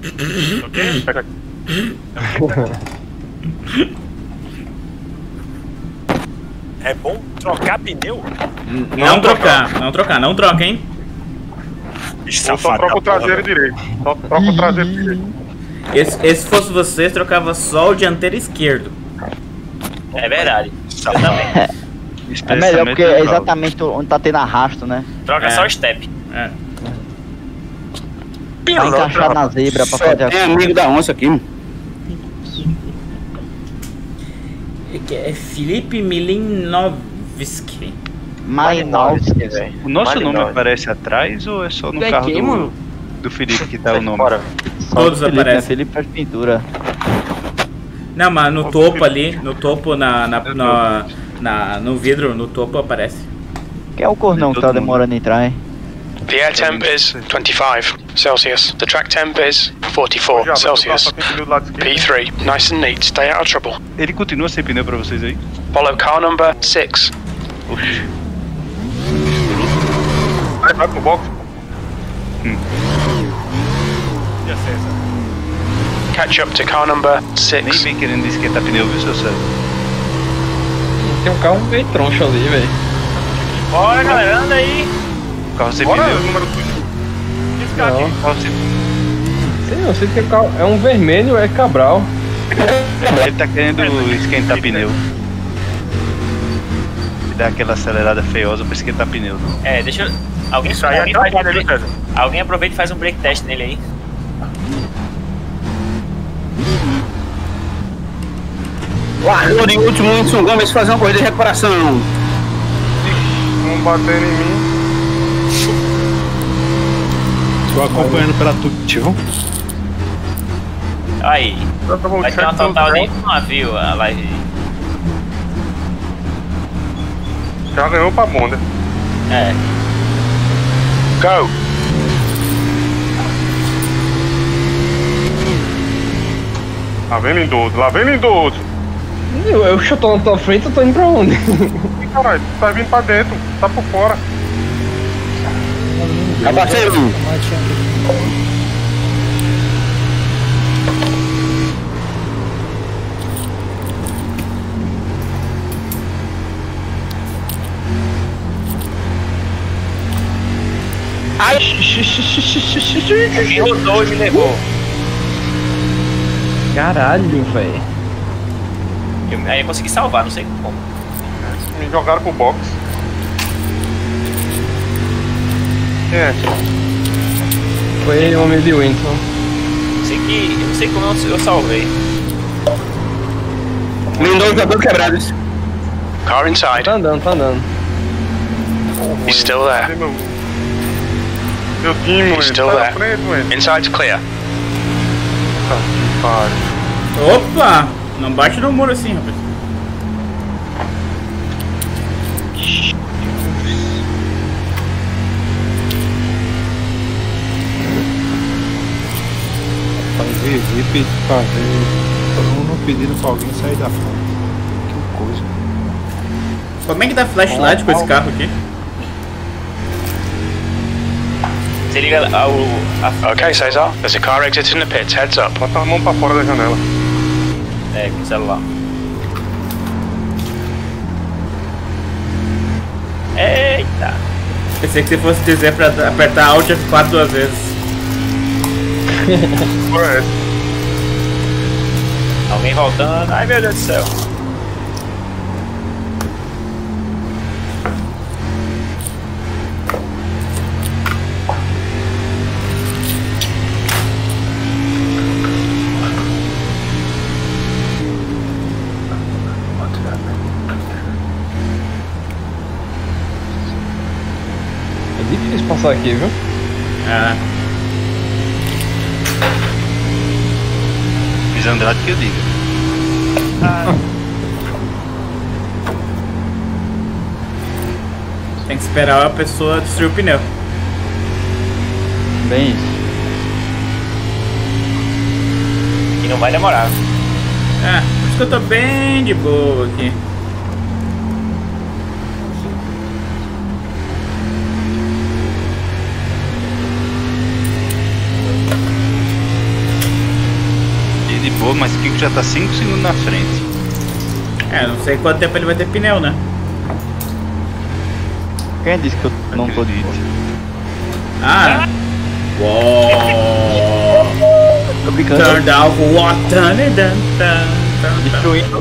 É bom trocar pneu? Não, não trocar, não trocar, não troca, hein? Ou só troca o traseiro direito. Só troca o traseiro direito. Esse, esse fosse vocês, trocava só o dianteiro esquerdo. É verdade. Eu também. É melhor porque é exatamente onde tá tendo arrasto, né? Troca É. só o step. É. Pra encaixar na zebra pra Só fazer a tem amigo da onça aqui. É Felipe Milinovski. Marinovski, velho. O nosso nome Malinowski. aparece atrás ou é só no É carro quem, do, mano? do Felipe que tá o nome? Só Todos do Felipe, aparecem. né? Felipe faz pintura. Não, mas no topo ali, no topo, na, na, na, na- no vidro, no topo aparece. Quem é o cornão que tá demorando a entrar, hein? The air temp is twenty-five Celsius. The track temp is forty-four Já, mas o carro Celsius. só tem pneu do lado esquerdo. P three, nice and neat, stay out of trouble. Ele continua sem pneu pra vocês aí? Follow car number six. Vai, vai pro box. Catch up to car number Nem six. vem querendo esquentar pneu, viu, seu Sérgio? Tem um carro meio troncho ali, velho. Bora, galera, anda aí. Carro sem Bora, pneu. número Esse cara aqui. Não, Carro sem... sei não, sei que é, carro, é um vermelho, é Cabral. Ele tá querendo esquentar pneu. E dar aquela acelerada feiosa pra esquentar pneu. É, deixa eu... Alguém, Isso aí é alguém, faz um trabalho, viu, break, César? alguém aproveita e faz um break test nele aí. Largou de último, Whindersson Gomes fazer uma corrida de recuperação. Não batendo em mim. Tô acompanhando pela Twitch, viu? Aí. Double Vai ter uma check do total de carro. um navio a live. Já ganhou pra bunda. É. Go. Lá vem lindoso, lá vem lindoso. Eu, eu já tô na tua frente, eu tô indo pra onde? Ih, caralho, tu tá vindo pra dentro, tá por fora. É parceiro. Ai! Me rodou e me levou. Caralho, velho. Eu, aí eu consegui salvar, não sei como. Me jogaram pro box. Quem é? Foi o homem de Winston. Sei que. Eu não sei como eu, eu salvei. Lindoso tá todo quebrado. Car inside. Tá andando, tá andando. He's still there. Cadê meu... Meu time, He's mano. still Tá na there. frente, mano. Inside's clear. Tá que pariu. Opa! Não bate no muro assim, rapaz. Fazer VIP pra ver. Todo mundo pedindo pra alguém sair da frente. Que coisa. Como é que dá flashlight com esse carro aqui? Você liga ao. A, Okay, Cesar. There's a car exit in the pits. Heads up. Bota a mão pra fora da janela. É, com o celular. Eita! Pensei que você fosse dizer pra apertar Alt F quatro duas vezes. Ué, Alguém voltando. Ai meu Deus do céu. É difícil passar aqui, viu? Ah, Fiz Andrade que eu diga. tem que esperar a pessoa destruir o pneu. Bem isso. E não vai demorar. É, por isso que eu tô bem de boa aqui. E de boa, mas o Kiko já tá cinco segundos na frente. É, não sei quanto tempo ele vai ter pneu, né? Quem disse que eu não tô de boa? Ah! Uou! Tô brincando. Turn down for what? Turn it down, down, down, Destruindo.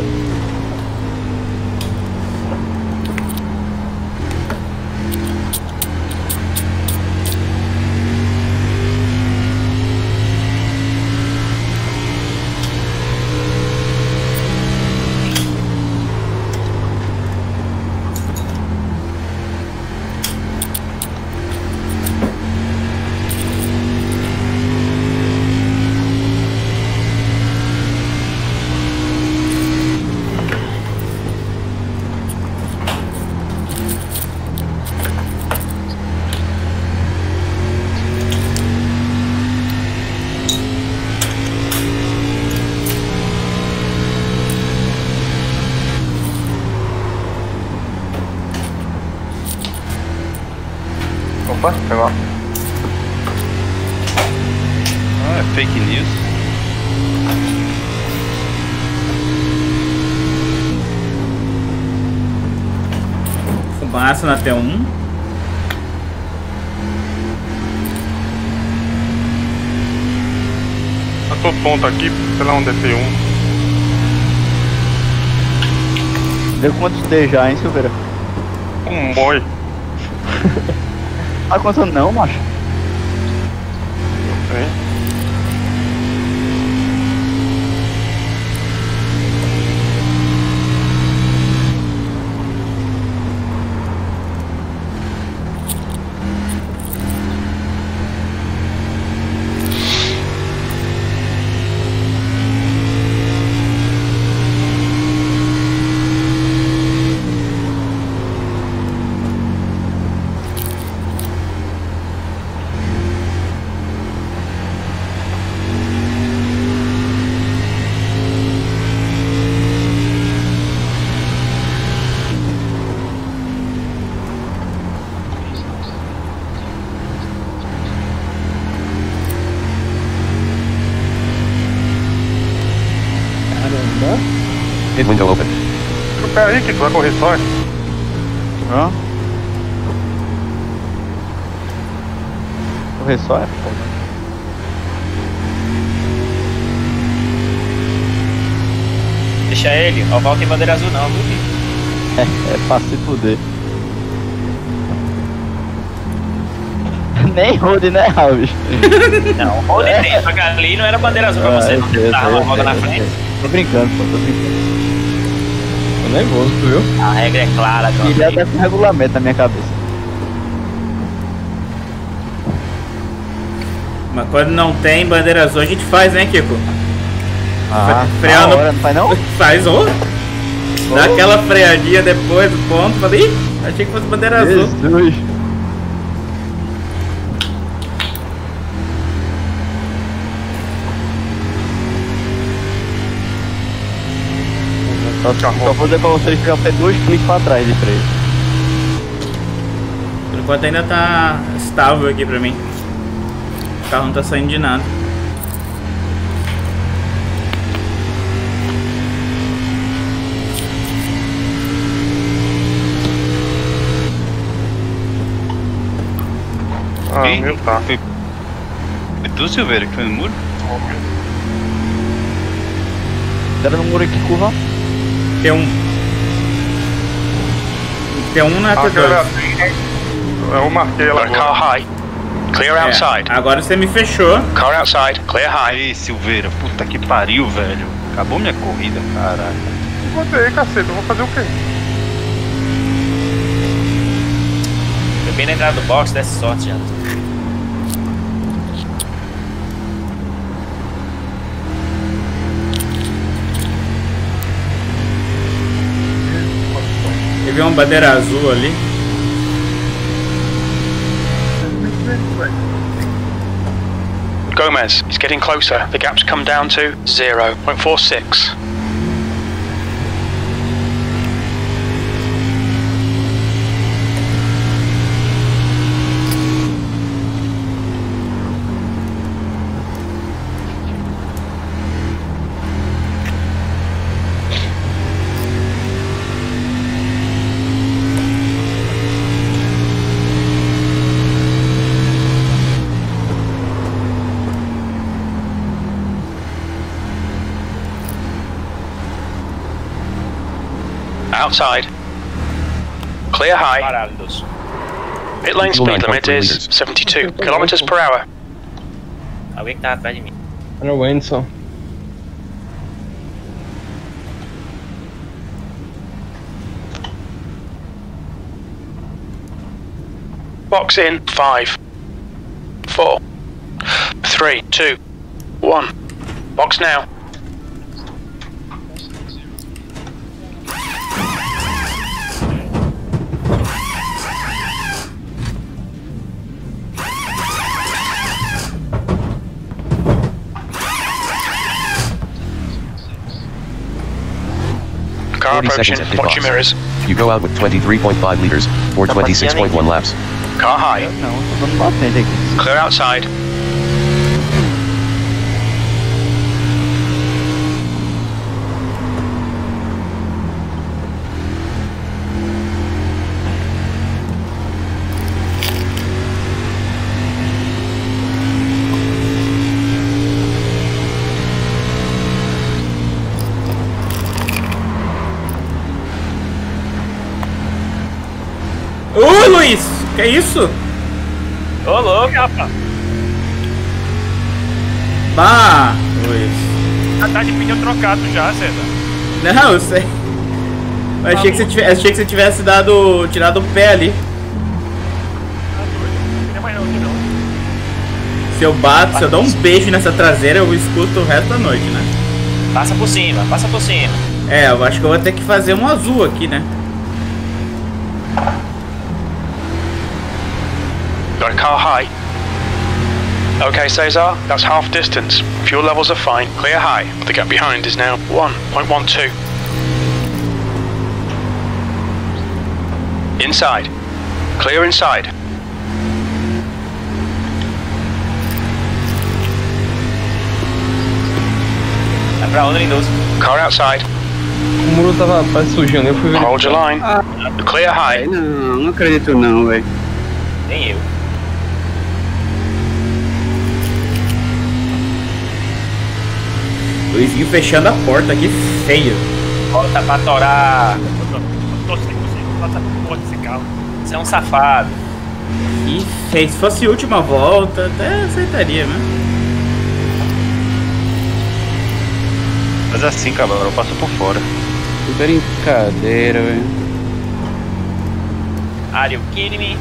Opa, foi mal. Ah, é fake news. Fumaça na T um. Eu tô tonto aqui, sei lá onde é T um. Deu quantos D já, hein, Silveira? Um boi. Tá contando não, macho? Não sei. Mid window open. Pera aí que tu vai correr só. Hã? Correr só é foda. Deixa ele, ó, volta em bandeira azul não, viu? É, é pra se fuder. Nem road, né, Alves? Não, road É. tem, só que ali não era bandeira azul pra Ah, você eu não sei, eu dar sei, uma eu volta sei, na eu frente. Tô brincando, pô, tô brincando. Tô nervoso, tu viu? A regra é clara, meu Queria amigo. até com regulamento na minha cabeça. Mas quando não tem bandeira azul, a gente faz, né, Kiko? Ah, Freando. na hora, não faz não? Faz, ô! Dá aquela freadinha depois do ponto. Falei, ih, achei que fosse bandeira azul. Jesus. Só, só vou dizer pra vocês que eu ter dois cliques pra trás de freio. Por enquanto ainda tá estável aqui pra mim. O carro não tá saindo de nada. Ah, Quem? meu tá. Foi... foi tu, Silveira, que foi no muro? Era no muro aqui, curva. T um. T um não é T Agora, dois. eu marquei ela Got a car agora. high. Clear outside. É, agora você me fechou. Car outside. Clear high. Aí, Silveira, puta que pariu, velho. Acabou minha corrida, caralho. Botei, cacete, eu vou fazer o quê? Foi bem na entrada do box, desse sorte já. Teve uma bandeira azul ali. Gomez, he's getting closer. The gap's come down to zero point four six. Outside. Clear high. Pit lane speed limit is seventy-two kilometers per hour. Alguém que tá atrás de mim. Era o Wenson. Box in five, four, three, two, one. Box now. Car approaching, watch your mirrors. You go out with twenty-three point five liters, or twenty-six point one laps. Car high. Clear outside. Ô, Luiz! Que isso? Ô, louco, rapaz. Bah, Luiz. Já tá de pneu trocado já, César. Não, eu sei. Eu achei, que você tivesse, achei que você tivesse dado, tirado o pé ali. Não é mais não, não. Se eu bato, se eu dou um beijo nessa traseira, eu escuto o resto da noite, né? Passa por cima, passa por cima. É, eu acho que eu vou ter que fazer um azul aqui, né? Got a car high. Okay, Cesar, that's half distance. Fuel levels are fine. Clear high. The gap behind is now one point one two. Inside. Clear inside. Vai pra onde, Lindoso? Car outside. O muro tava quase sujando, eu fui ver. Hold your line. Ah, Clear high. não, não acredito não, velho. Nem eu. Luizinho fechando a porta, que feio. Volta pra torar. Tô sem você, passa por porra desse carro. Você é um safado. Que feio. Se fosse a última volta, até aceitaria, né? Mas assim, cabral, eu passo por fora. Que brincadeira, velho. Are you kidding me?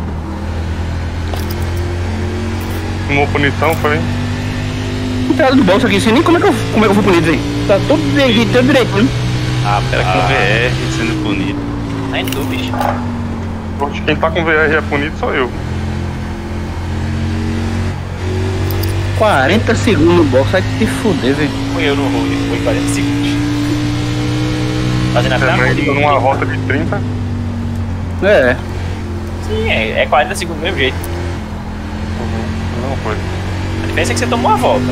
Tomou punição, foi? Entrada do bolso aqui, sei nem como é que eu, como é que eu fui punido aí. Tá todo direito, todo direito, né? Ah, Era com V R sendo punido. Nem tu, bicho. Poxa, quem tá com V R é punido sou eu. quarenta segundos no bolso, vai te fuder, velho. Fui eu no rolo, foi quarenta segundos. Fazendo a Também tô numa rota de trinta. É. Sim, é, é quarenta segundos do mesmo jeito. Uhum. Não foi. A diferença é que você tomou a volta.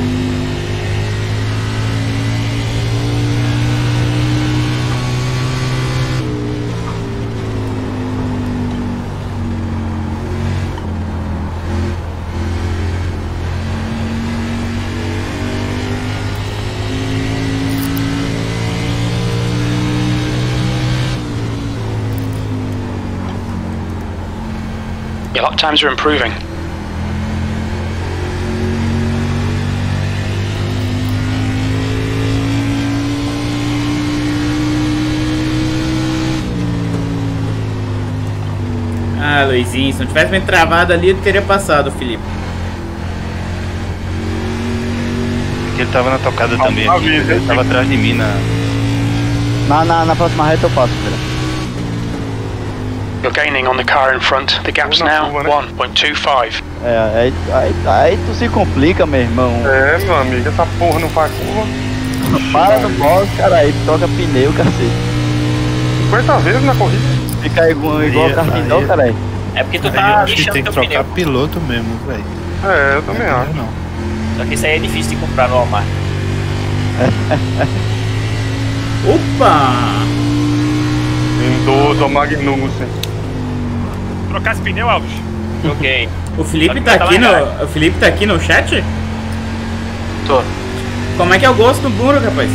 Your lap times are improving. Ah, Luizinho, se não tivesse bem travado ali, ele teria passado, Felipe. Porque ele tava na tocada também aqui. Ele tava atrás de mim na... Na, na, na próxima reta eu passo, cara. You're gaining on the car in front. The gap's now one point two five. É, aí, aí, aí tu se complica, meu irmão. É, meu amigo, essa porra não faz curva. Para no box, cara, aí troca pneu, cacete. cinquenta vezes na corrida. Fica igual, igual cartindão, caralho. É porque tu Aí eu tá acho que lixando tem que teu trocar pneu. piloto mesmo, velho. É, eu também acho. Não. Só que isso aí é difícil de comprar no Walmart. Opa! Mendoza Magnussen. Trocar esse pneu, Alves? Ok. O Felipe Só que tá tá aqui lá no. O Felipe tá aqui no chat? Tô. Como é que é o gosto do burro, rapaz?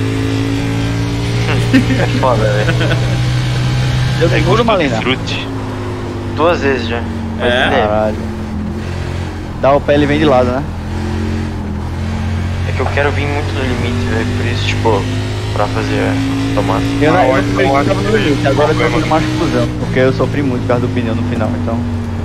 É foda, velho. Eu seguro, Malina. Duas vezes já. Mas É. leve. Caralho. Dá o pé, ele vem de lado, né? É que eu quero vir muito no limite, velho. Por isso, tipo, pra fazer a tomada. Eu não, eu Ah, não eu eu acho tava no que limite, tem agora eu tô problema. fazendo mais fusão, porque eu sofri muito por causa do pneu no final, então.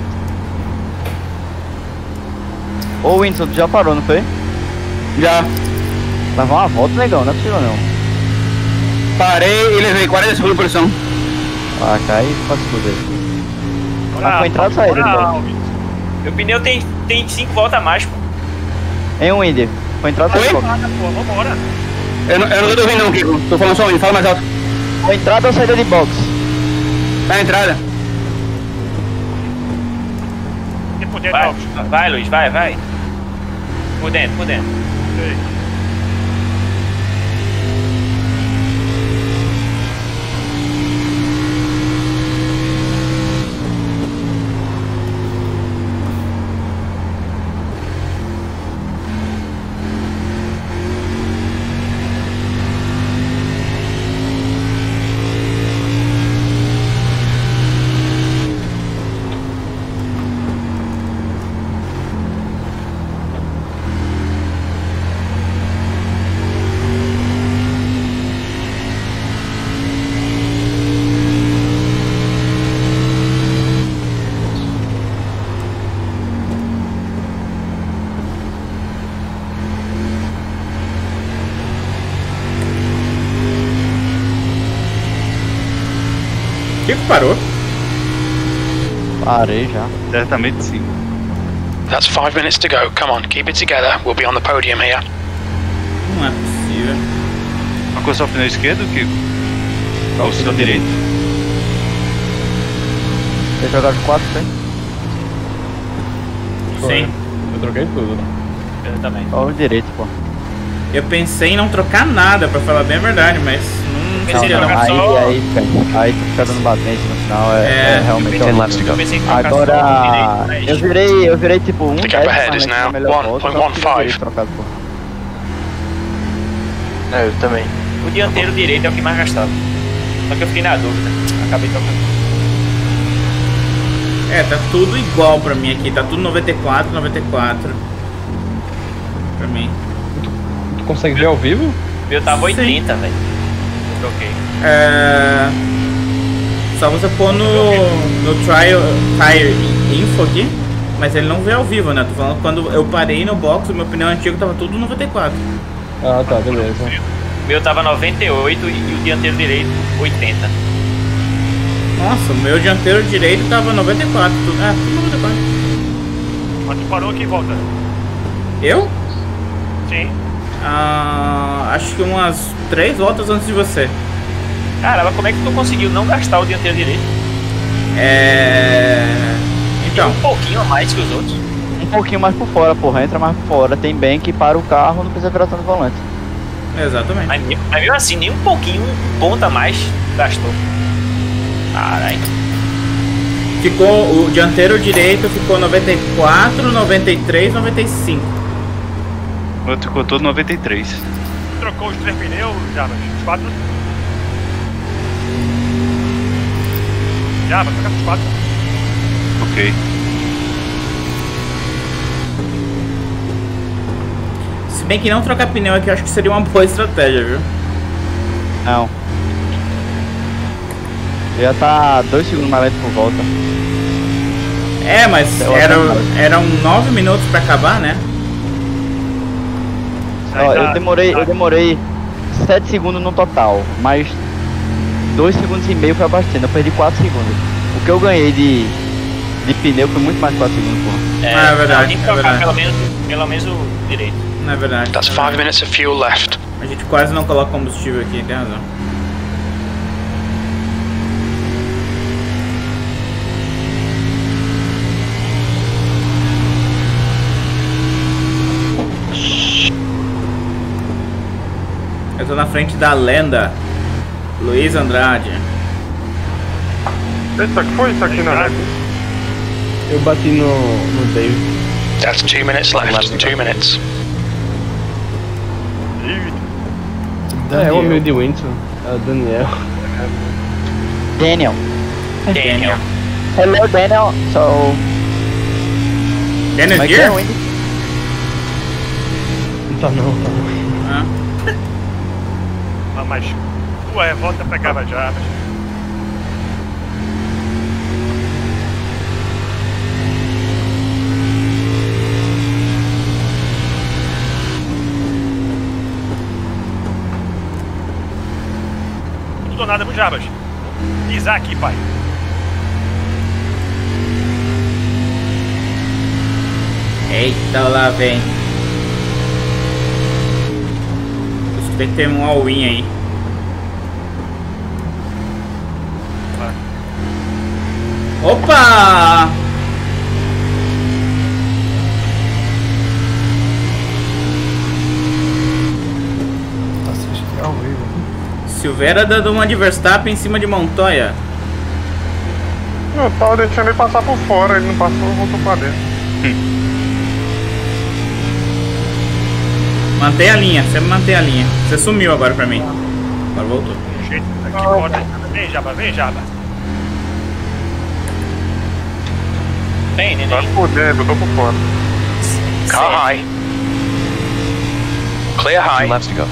Ô Whindersson, tu já parou, não foi? Já. Vai uma volta, negão, não é possível não. Parei e levei quarenta segundos de posição. Ah, cai e faz fuder. Mas foi entrada ou saída de Bora, bola? Alves. Meu pneu tem tem cinco voltas a mais, pô. Hein, Windy? Foi entrada ou saída de bola? Nada, pô, vambora. Eu não, eu não tô ouvindo não, Kiko. Tô falando só um, fala mais alto. Foi entrada ou saída de box? Tá na entrada. Tem por dentro, Vai, Alves. vai, Luiz, vai, vai. Por dentro, por dentro. Sei. Kiko parou. Parei já. Certamente sim. That's five minutes to go. Come on, keep it together. We'll be on the podium here. Não é possível. Marcou só o pneu esquerdo, Kiko? Ou o seu direito? Tem jogado quatro, tem? Sim. Eu troquei tudo. Eu também. Só o direito, pô. Eu pensei em não trocar nada, pra falar bem a verdade, mas não Pensei queria em não. trocar aí, só- aí, cara, aí tu fica dando batente no final, é, É, é realmente ten laps to horrível. go. Pensei em trocar só o Agora, direito, eu mas- virei, eu virei tipo um The dez, gap ahead is mas now na melhor volta, one só point que eu one virei five. trocado, pô. É, eu também. O dianteiro direito é o que mais gastava. Só que eu fiquei na dúvida. Acabei trocando. É, tá tudo igual pra mim aqui. Tá tudo noventa e quatro, noventa e quatro. Pra mim. Tu consegue ver ao vivo? O meu tava oitenta, velho. Eu troquei. É... Só você pôr no, no Trial Tire Info aqui. Mas ele não vê ao vivo, né? Tô falando quando eu parei no box, o meu pneu antigo tava tudo noventa e quatro. Ah, tá, beleza. O meu tava noventa e oito e o dianteiro direito oitenta. Nossa, o meu dianteiro direito tava noventa e quatro. Tudo, é, tudo noventa e quatro. Mas tu parou aqui, volta. Eu? Sim. Ah, acho que umas três voltas antes de você. Caramba, como é que tu conseguiu não gastar o dianteiro direito? É... Então. Um pouquinho a mais que os outros. Um pouquinho mais por fora, porra, entra mais por fora. Tem bem que para o carro, não precisa virar tanto volante. Exatamente. Mas, mas mesmo assim, nem um pouquinho, um ponto a mais gastou. Caralho. Ficou, o dianteiro direito ficou noventa e quatro, noventa e três, noventa e cinco. O outro ficou todo noventa e três. Tu trocou os três pneus, Jabas? Os quatro? Jabas, troca os quatro. Ok. Se bem que não trocar pneu aqui, eu acho que seria uma boa estratégia, viu? Não. Já tá dois segundos mais lento por volta. É, mas Eu eram, acho eram nove minutos pra acabar, né? Ó, eu demorei, eu demorei sete segundos no total, mas dois segundos e meio foi abastecendo, eu perdi quatro segundos. O que eu ganhei de de pneu foi muito mais quatro segundos, porra. É, Ah, é verdade, não, tem que é trocar verdade. pelo menos, pelo menos o direito. Não é verdade. That's five minutes of fuel left. A gente quase não coloca combustível aqui, tem razão. Eu tô na frente da lenda Luiz Andrade. Eita, o que foi isso aqui na reta? Eu bati no, no David. That's two minutes left. Two minutes. É, o amigo de Winton, é o Daniel. Daniel. Daniel. Hello, Daniel. So. Daniel Como é que here? é, Wendy? Não tá não, tá não. Ah. Ah, mas tua volta pra Cavajabas. Tudo ou nada pro Jabas. Pisar aqui, pai. Eita, lá vem. Tem que ter um all-in aí. Opa! Tá assistindo ao vivo. Silveira dando uma de Verstappen em cima de Montoya. Eu tava deixando ele passar por fora, ele não passou, voltou pra dentro. Mantém a linha, sempre mantém a linha. Você sumiu agora pra mim. Agora voltou. Jeito, aqui fora. Vem, Jaba, vem, Jaba. Vem, neném. Tá por dentro, eu tô por fora. Car high. Clear high. Two laps to go.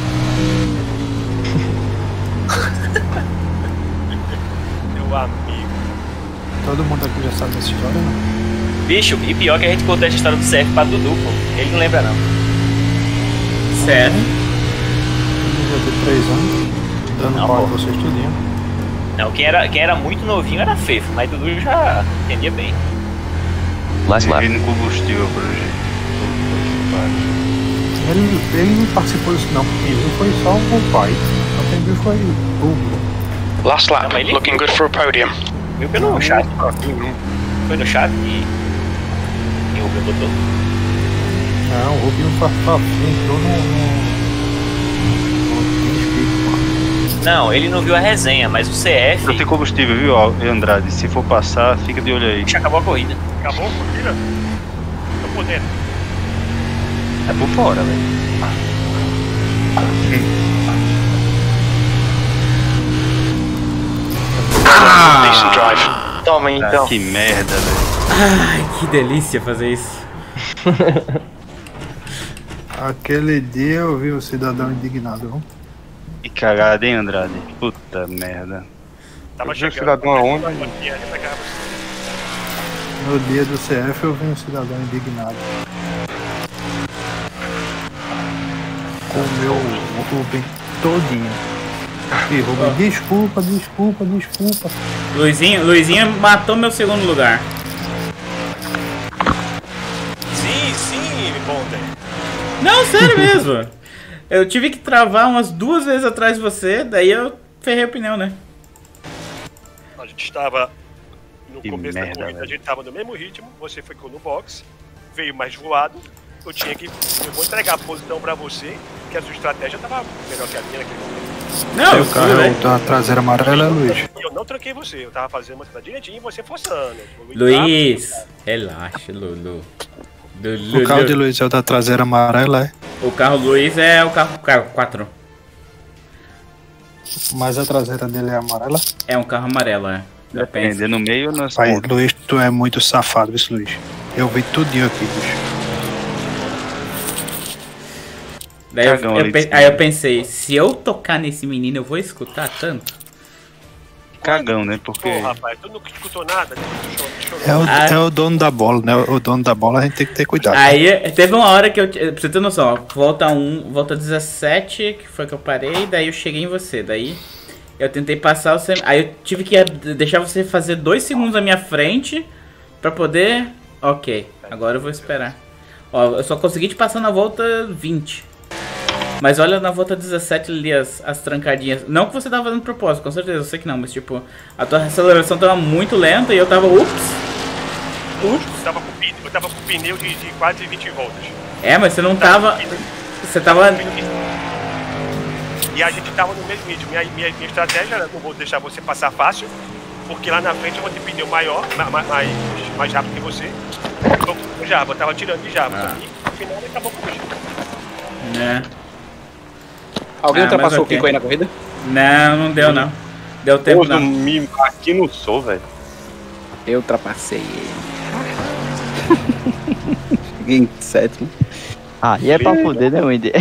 Meu amigo. Todo mundo aqui já sabe dessa história, não? Bicho, e pior que a gente contou essa história do C F pra Dudu, pô. Ele não lembra, não. Sério? Eu já tenho três anos. Dando Não, pau pô. em vocês tudinho. Não, quem era, quem era muito novinho era Fefo, mas Dudu já entendia bem. Last lap. Ele no combustível, por jeito. Ele, ele não participou disso não, porque viu foi só o pai. Só quem viu foi o Hugo. Last lap. Looking good for a podium. Viu pelo chat. Foi no chat e. E o Rubio botou. Não, o Rubinho entrou no. no... Não, ele não viu a resenha, mas o C F. Não tem combustível, viu, Andrade? Se for passar, fica de olho aí. Já acabou a corrida. Acabou a corrida? Tô por dentro. É por fora, velho. Ah! Decent drive. Toma então. Ah, que merda, velho. Ai, que delícia fazer isso. Aquele dia eu vi o cidadão indignado, viu? Que cagada, hein, Andrade? Puta merda. Tava Eu vi o chegando. cidadão aonde? No dia do C F eu vi um cidadão indignado. Com o meu Rubem todinho. E Rubem, desculpa, desculpa, desculpa. Luizinho, Luizinho matou meu segundo lugar. Sim, sim, Bonder. Não, sério mesmo. Eu tive que travar umas duas vezes atrás de você, daí eu ferrei o pneu, né? A gente estava no Que começo merda, da corrida, velho. a gente estava no mesmo ritmo, você ficou no box, veio mais voado, eu tinha que. Eu vou entregar a posição pra você, que a sua estratégia estava melhor que a minha naquele momento. Não, eu o carro da traseira amarela é Luiz. E eu não tranquei você, eu tava fazendo uma cidade direitinho e você forçando. Luiz, relaxa, Lulu. Lulu. O carro de Luiz é o da traseira amarela, é? O carro Luiz é o carro quatro. Mas a traseira dele é amarela? É um carro amarelo, é. Depende, no meio ou nas Pai, pontas? Luiz, tu é muito safado, isso, Luiz. Eu vi tudinho aqui, bicho. Daí eu, Cagão eu ali pe- de cima. aí eu pensei, se eu tocar nesse menino, eu vou escutar tanto? Cagão, né? Porque. Pô, rapaz, tu não escutou nada, né? Deixa eu- deixa eu- É o, Ah. é o dono da bola, né? O dono da bola a gente tem que ter cuidado. Aí teve uma hora que eu. Pra você ter noção, ó, volta um, volta dezessete, que foi que eu parei, daí eu cheguei em você. Daí eu tentei passar você. Aí eu tive que deixar você fazer dois segundos à minha frente Pra poder... Ok, agora eu vou esperar. Ó, eu só consegui te passar na volta vinte. Mas olha na volta dezessete ali as, as trancadinhas. Não que você tava fazendo propósito, com certeza, eu sei que não. Mas tipo, a tua aceleração tava muito lenta e eu tava... Ups! Ups! Eu tava com, eu tava com pneu de, de quase vinte voltas. É, mas você não tava... Você tava... E a gente tava no mesmo ritmo. Minha, minha, minha estratégia era não vou deixar você passar fácil, porque lá na frente eu vou ter pneu maior, mais, mais, mais rápido que você. Então, o Java, eu tava tirando de Java. Ah. E no final ele acabou comigo. É. Alguém ah, ultrapassou okay. o Kiko aí na corrida? Não, não deu não. Deu tempo não. Me... Aqui não sou, velho. Eu ultrapassei ele. Cheguei em sétimo. Ah, e é pra foder, né, Wendy?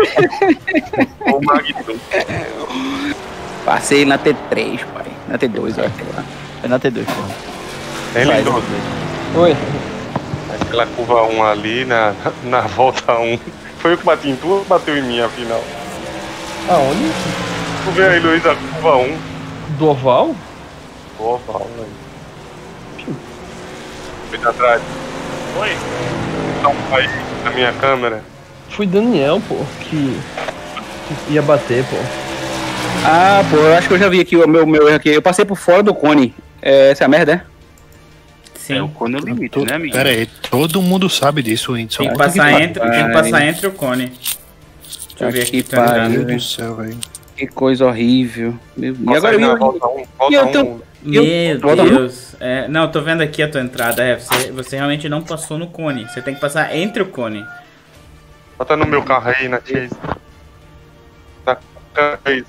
O Magno. Passei na T três, pai. Na T dois, ó. É na T dois, porra. É lindo. Oi. Aquela curva um ali na, na volta um. Foi eu que bati em tu ou bateu em mim, afinal? Aonde? Tu vê aí, Luiz, a curva um. Do oval? Do oval, velho. Vem atrás. Oi? Não, aí, na minha câmera. Foi Daniel, pô, que ia bater, pô. Ah, pô, eu acho que eu já vi aqui o meu, meu erro aqui. Eu passei por fora do cone. É, essa é a merda, é? Sim. É, o cone é o limite, né, amigo? Pera aí, todo mundo sabe disso, Whindersson. Tem que passar entre, tem que passar entre o cone. Deixa eu ver aqui. Que pariu, Meu Deus do céu, velho. Que coisa horrível. Meu... E Nossa, agora não, eu... volta um, volta eu um. tô... Meu eu... Deus. É, não, eu tô vendo aqui a tua entrada. É, você, você realmente não passou no cone. Você tem que passar entre o cone. Bota no meu carro aí, na Chase. Na Chase.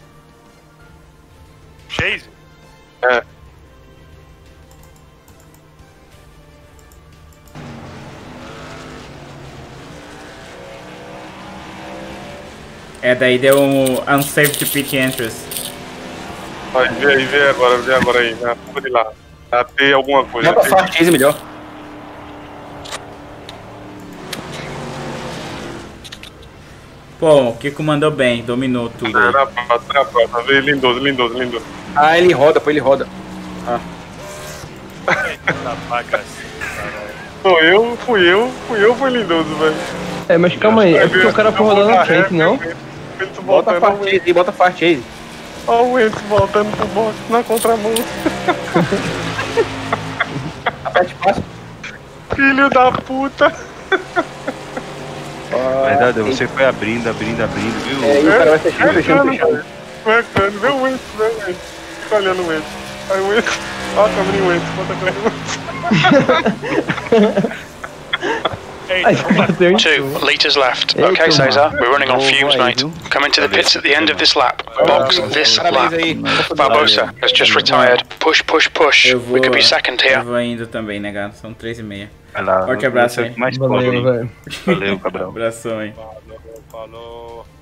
Chase? É. É, daí deu um unsafe to pit entrance. Vai, vê aí, vê agora, vê agora aí. Na curva de lá. Já tem alguma coisa. Já pra fora, Chase melhor. Pô, o Kiko mandou bem, dominou tudo aí. Na próxima, na próxima. Vê, lindoso, lindoso, lindoso. Ah, ele roda, pô, ele roda. Ah. Sou eu, fui eu, fui eu, foi lindoso, velho. É, mas calma aí, é porque o cara foi rodando na frente, não? Bota far Chase e bota far Chase. Olha o Enzo voltando pro box na contramão. Aperte fácil. Filho da puta. Verdade, você foi abrindo, abrindo, abrindo, viu? É, e o cara vai fechando, fechando, fechando. Marcando, vê o Enzo, vê o Enzo. Fica olhando o Enzo. Aí o Enzo. Olha a câmera em Enzo, bota a câmera em Enzo. Two litres left. Okay, Cesar, we're running on fumes, mate. Coming to the pits at the end of this lap. Box this lap. Barbosa has just retired. Push, push, push. We could be second here. Eu vou indo também, negado. São três e meia. Vai lá. Forte abraço aí. Mais Valeu, velho. Valeu, Cabral. Abração aí. Falou, falou.